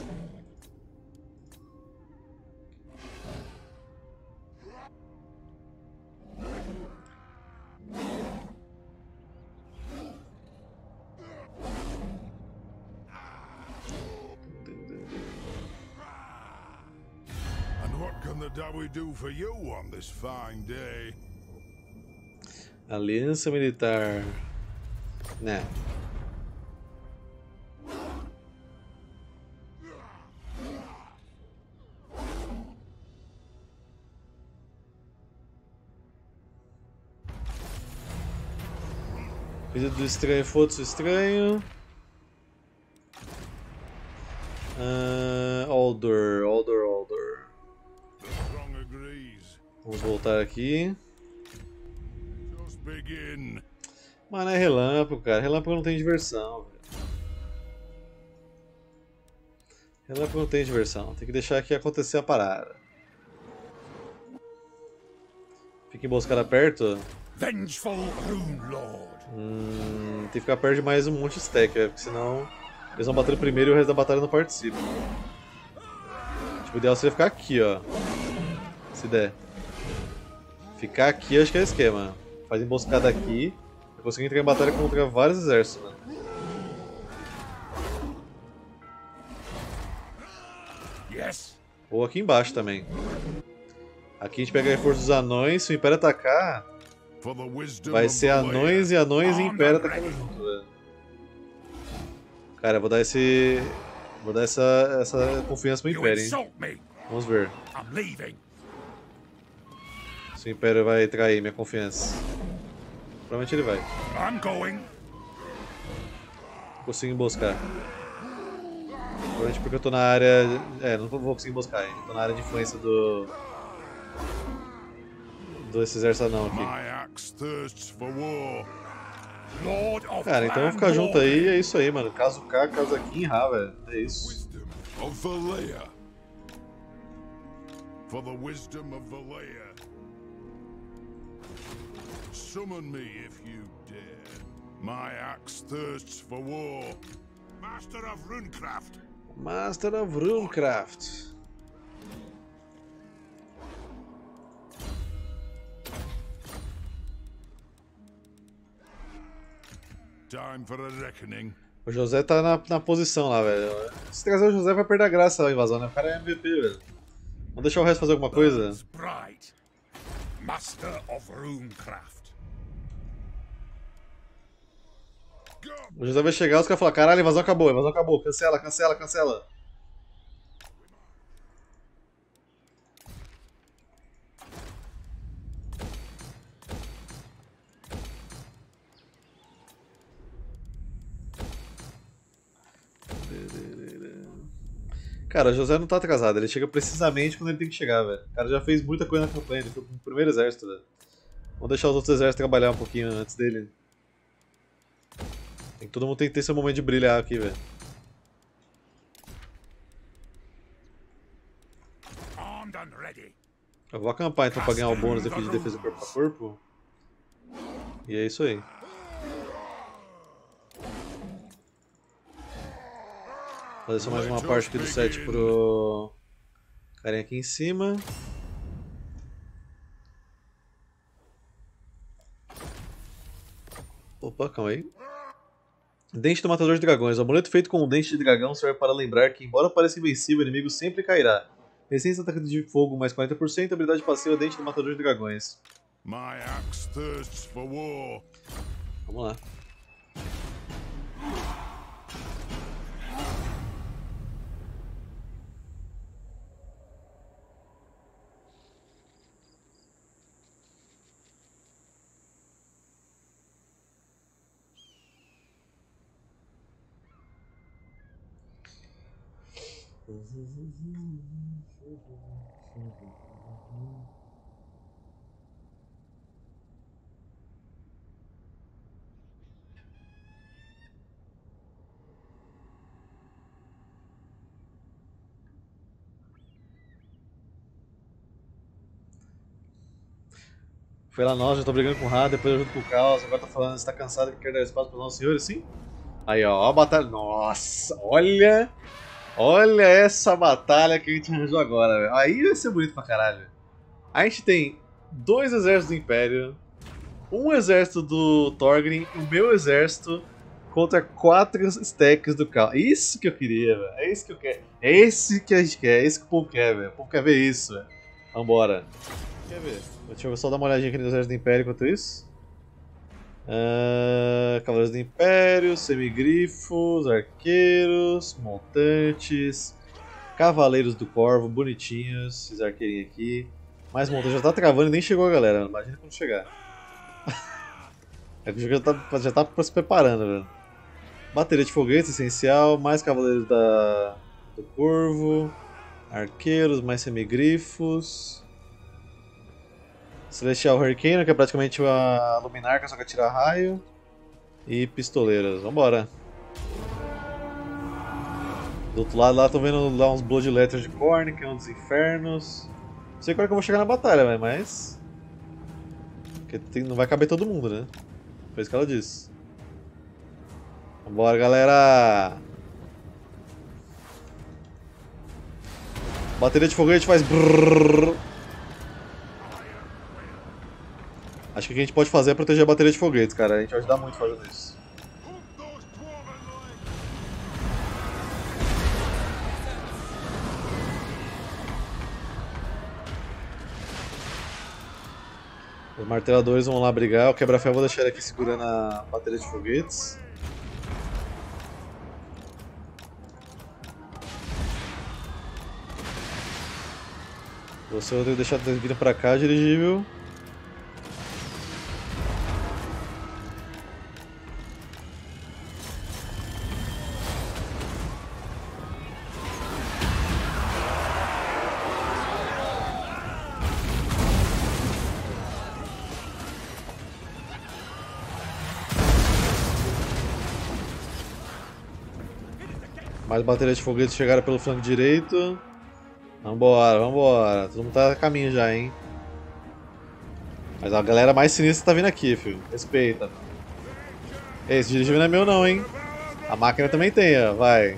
S2: And what can the Dawi do for you on this fine day?
S1: Aliança militar. Né. Pedido do estranho, foda-se o estranho. Aldor.
S2: The throng agrees.
S1: Vamos voltar aqui.
S2: Just begin.
S1: Mano, é relâmpago, cara. Relâmpago não tem diversão, velho. Relâmpago não tem diversão. Tem que deixar aqui acontecer a parada. Fica emboscada perto.
S2: Vengeful Rune Lord.
S1: Tem que ficar perto de mais um monte de stack, velho. Porque senão eles vão bater primeiro e o resto da batalha não participa. Tipo, o ideal seria ficar aqui, ó. Se der. Ficar aqui acho que é o esquema. Faz emboscada aqui. Eu consegui entrar em batalha contra vários exércitos, mano.
S2: Yes.
S1: Ou aqui embaixo também. Aqui a gente pega reforço dos anões. Se o Império atacar,
S2: For the wisdom
S1: vai
S2: of
S1: ser
S2: the
S1: anões e anões e Império atacando junto, velho. Cara, eu vou dar esse. Vou dar essa confiança pro
S2: You
S1: Império, hein?
S2: insult me.
S1: Vamos ver
S2: I'm leaving.
S1: se o Império vai trair minha confiança. Provavelmente ele vai.
S2: I'm going.
S1: Consigo emboscar. Provavelmente porque eu tô na área. É, não vou conseguir emboscar, hein? Tô na área de influência desse exército anão aqui.
S2: My axe thirsts for war. Lord of
S1: Cara, então vamos ficar
S2: Clan
S1: junto aí,
S2: War.
S1: é isso aí, mano. Caso K, caso aqui em Ra, velho. É isso.
S2: Wisdom of Valea. For the wisdom of Valea. Summon me if you dare. My axe thirsts for war. Master of Runecraft.
S1: Master of Runecraft.
S2: Time for a reckoning.
S1: O José tá na posição lá, velho. Se trazer o José vai perder a graça da invasão, né? O cara é MVP, velho. Vamos deixar o resto fazer alguma coisa?
S2: Burns Bright. Master of Runecraft.
S1: O José vai chegar e os caras vão falar: caralho, a invasão acabou. Cancela. Cara, o José não tá atrasado, ele chega precisamente quando ele tem que chegar, velho. O cara já fez muita coisa na campanha, ele foi pro primeiro exército, velho. Vamos deixar os outros exércitos trabalhar um pouquinho antes dele. Todo mundo tem que ter seu momento de brilhar aqui, velho.
S2: Armed and ready.
S1: Eu vou acampar então pra ganhar o bônus aqui de defesa corpo a corpo. E é isso aí. Fazer só mais uma parte aqui do set pro Carinha aqui em cima. Opa, calma aí. Dente do Matador de Dragões. O amuleto feito com um dente de dragão serve para lembrar que, embora pareça invencível, o inimigo sempre cairá. Resistência ataque de fogo mais 40%, habilidade passiva Dente do Matador de Dragões.
S2: My axe thirsts for war.
S1: Vamos lá. Foi lá nós, já tô brigando com o Ra, depois eu junto com o Caos, agora tá falando, você tá cansado que quer dar espaço para os nossos senhores, sim? Aí ó, a batalha. Nossa, olha! Olha essa batalha que a gente arranjou agora, velho. Aí vai ser bonito pra caralho. A gente tem 2 exércitos do Império, um exército do Thorgrim, o meu exército contra 4 stacks do Caos. Isso que eu queria, velho. É isso que eu quero. É esse que a gente quer, é isso que o povo quer, velho. O povo quer ver isso, velho. Vambora. Quer ver? Deixa eu só dar uma olhadinha aqui no exército do Império enquanto isso. Cavaleiros do Império, semigrifos, arqueiros, montantes, cavaleiros do Corvo, bonitinhos, esses arqueirinhos aqui. Mais montantes, já tá travando e nem chegou a galera, imagina quando chegar. É que o jogo já tá se preparando, velho. Bateria de foguetes, essencial, mais cavaleiros do Corvo, arqueiros, mais semigrifos. Celestial Hurricane, que é praticamente a Luminarca, só que atira raio. E pistoleiras. Vambora. Do outro lado lá tô vendo lá uns Blood Letters de Khorne, que é um dos infernos. Não sei qual é que eu vou chegar na batalha, véio, mas... Porque não vai caber todo mundo, né? Foi isso que ela disse. Vambora, galera! Bateria de foguete faz brrr. Acho que o que a gente pode fazer é proteger a bateria de foguetes, cara. A gente vai ajudar muito fazendo isso. Os marteladores vão lá brigar. O quebra-ferro eu vou deixar ele aqui segurando a bateria de foguetes. Você vai ter que deixar vindo pra cá, dirigível. Mais baterias de foguetes chegaram pelo flanco direito. Vambora, vambora. Todo mundo tá a caminho já, hein. Mas a galera mais sinistra tá vindo aqui, filho. Respeita. Ei, esse dirigível não é meu não, hein. A máquina também tem, ó. Vai.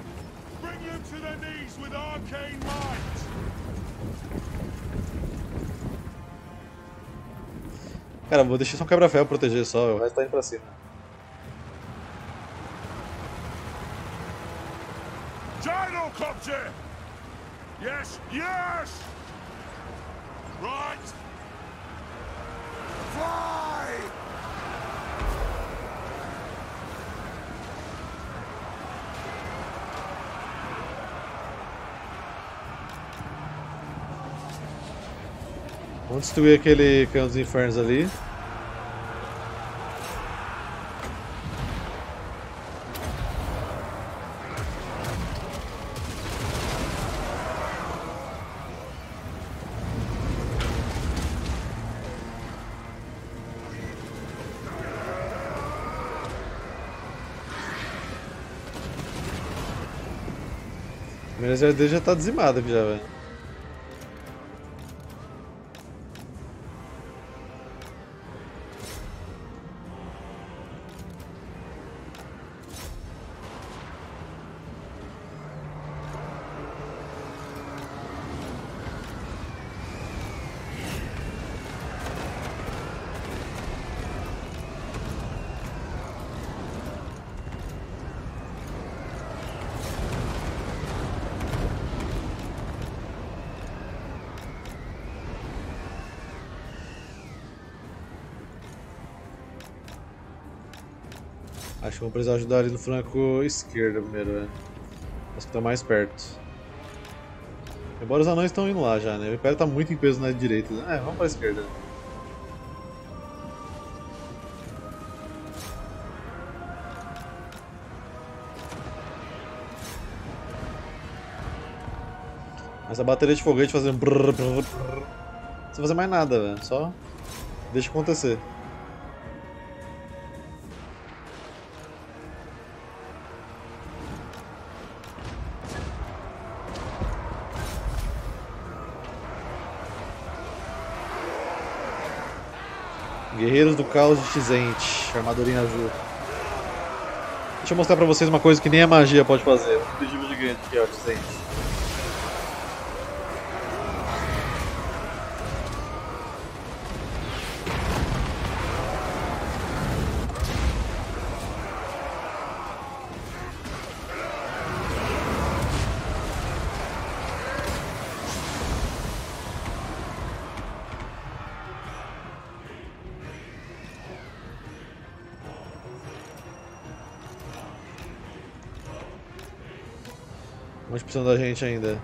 S1: Cara, vou deixar só um quebra-ferro proteger só. O resto tá indo pra cima.
S2: Gyrocopter! Yes, yes! Right! Fly!
S1: Vamos destruir aquele canhão dos infernos ali. O meu exército dele já tá dizimado aqui já, velho. Acho que vou precisar ajudar ali no flanco esquerdo primeiro, velho. Acho que tá mais perto. Embora os anões estão indo lá já, né? O Império tá muito em peso na direita. Né? Vamos pra esquerda. Essa bateria de foguete fazendo brrr, brrr, brrr. Não precisa fazer mais nada, velho. Só deixa acontecer. Guerreiros do Caos de Tizente, armadurinha azul. Deixa eu mostrar pra vocês uma coisa que nem a magia pode fazer. Um objetivo gigante que é o Tizente. Um monte precisando da gente ainda.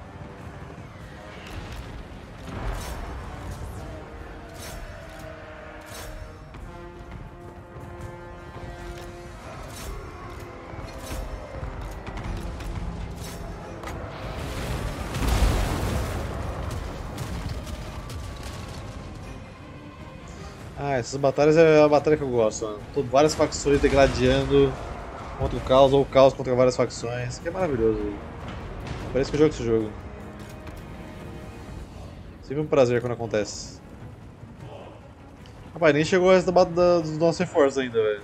S1: Ah, essas batalhas é a batalha que eu gosto, mano. Várias facções degradando contra o caos, ou o caos contra várias facções. Isso que é maravilhoso. Parece que eu jogo esse jogo. Sempre um prazer quando acontece. Rapaz, nem chegou essa dos nossos reforços ainda, velho.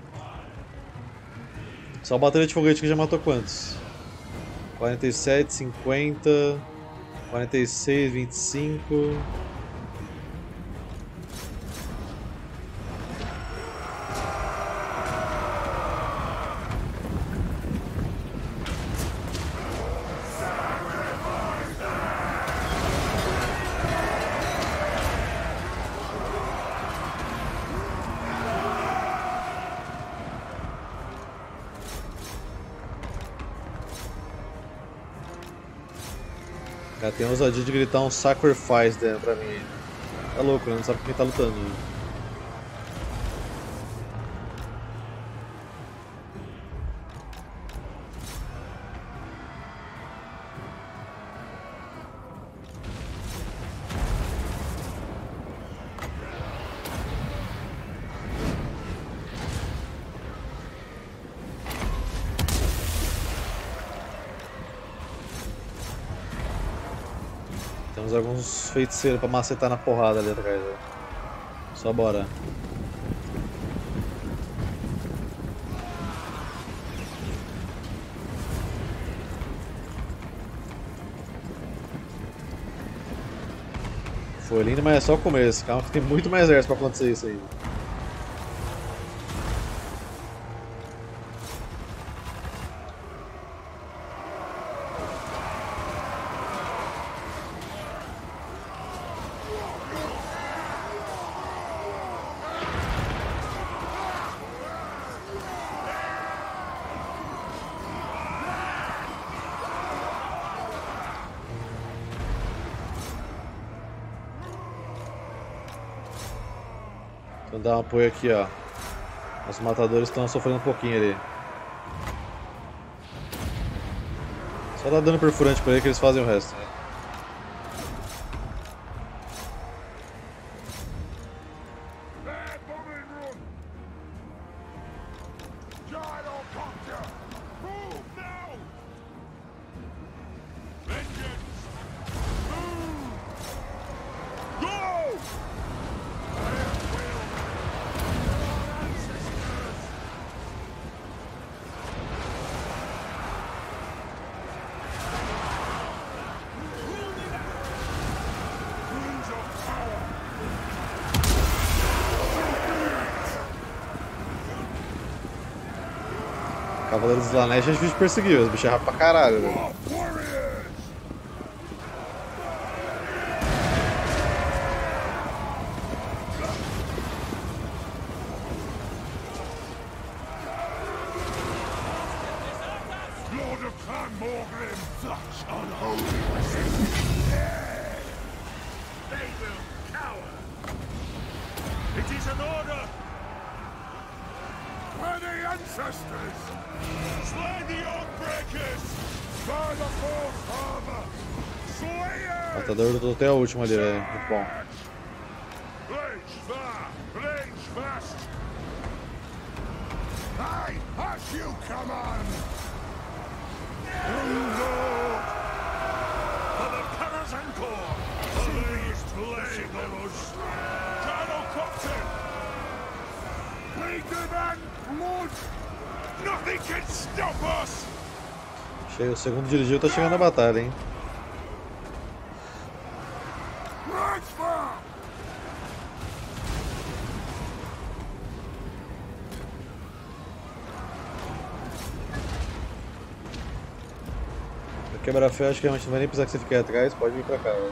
S1: Só a bateria de foguete que já matou quantos? 47, 50, 46, 25... Cara, tem a ousadia de gritar um sacrifice dentro pra mim. Tá louco, né? Não sabe com quem tá lutando. Temos alguns feiticeiros pra macetar na porrada ali atrás. Ó. Só bora. Foi lindo, mas é só o começo. Calma que tem muito mais exército pra acontecer isso aí. Então dá um apoio aqui, ó. Os matadores estão sofrendo um pouquinho ali. Só dá dano perfurante pra ele que eles fazem o resto, né? Cavaleiros dos Slanesh é difícil de perseguir, os bichos é rápido pra caralho, velho.
S2: Morgrim, such unholy they will cower. It is an order. We're the ancestors. Slay the Oathbreakers. By the fourth armor. Slayers.
S1: Matador lutou até a última ali, velho. Muito bom.
S2: Rage far, rage fast. Aye, as you command. Lord, for the Parazankor, for these players. Colonel Copton. Bleeding and blood. Nothing can stop us.
S1: Chega, o segundo dirigido tá chegando na batalha, hein? Quebra-fé, acho que realmente não vai nem precisar que você fique atrás, pode vir pra cá, velho.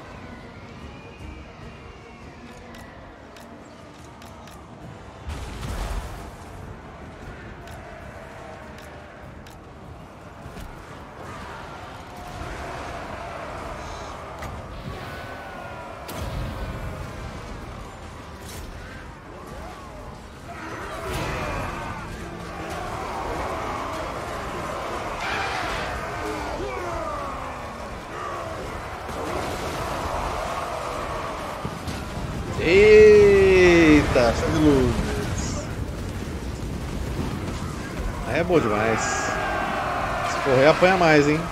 S1: Eita, show de luzes. Aí é bom demais. Se correr, apanha mais, hein?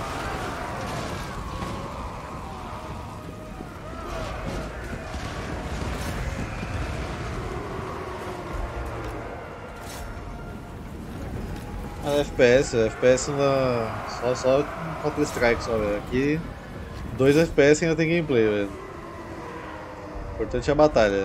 S1: FPS só Counter Strike só, velho. Aqui 2 FPS ainda tem gameplay, velho. O importante é a batalha.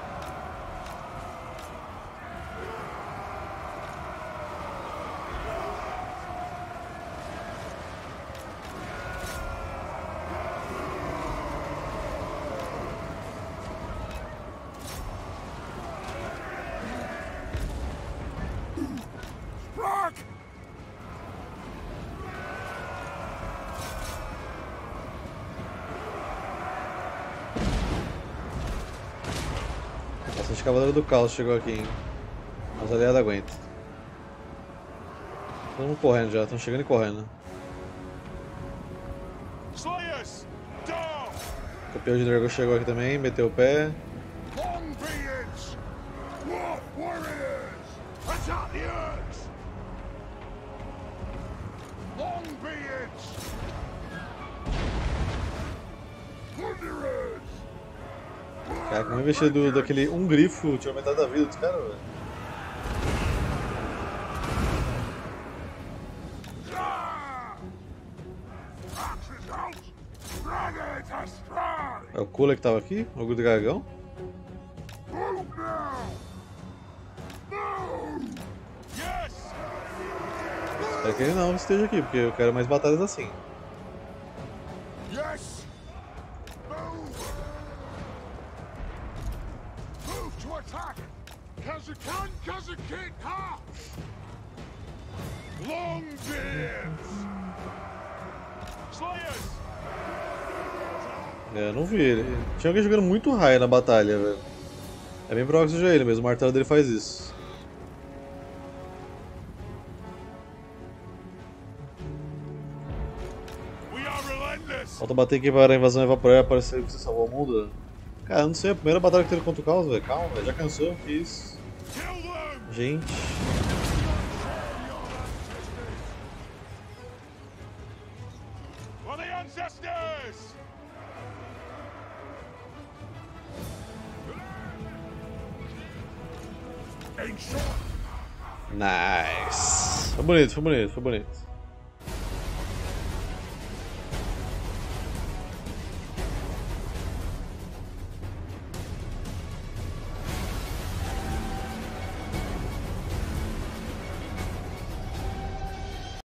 S1: Bastante Cavaleiro do Caos chegou aqui, hein? Mas aliado aguenta. Todo mundo correndo já, estão chegando e correndo. O campeão de dragão chegou aqui também, meteu o pé. Cara, como investir daquele grifo tinha metade da vida dos caras, velho. É o Kula que tava aqui? O dragão? Espero que ele não esteja aqui, porque eu quero mais batalhas assim. É, não vi ele. Tinha alguém jogando muito raio na batalha, velho. É bem provável que seja ele mesmo, o martelo dele faz isso. Falta bater aqui para a invasão evaporar e aparecer que você salvou o mundo. Cara, eu não sei, a primeira batalha que teve contra o caos, velho. Calma, velho, já cansou, que isso. Gente. Nice. Foi bonito, foi bonito, foi bonito.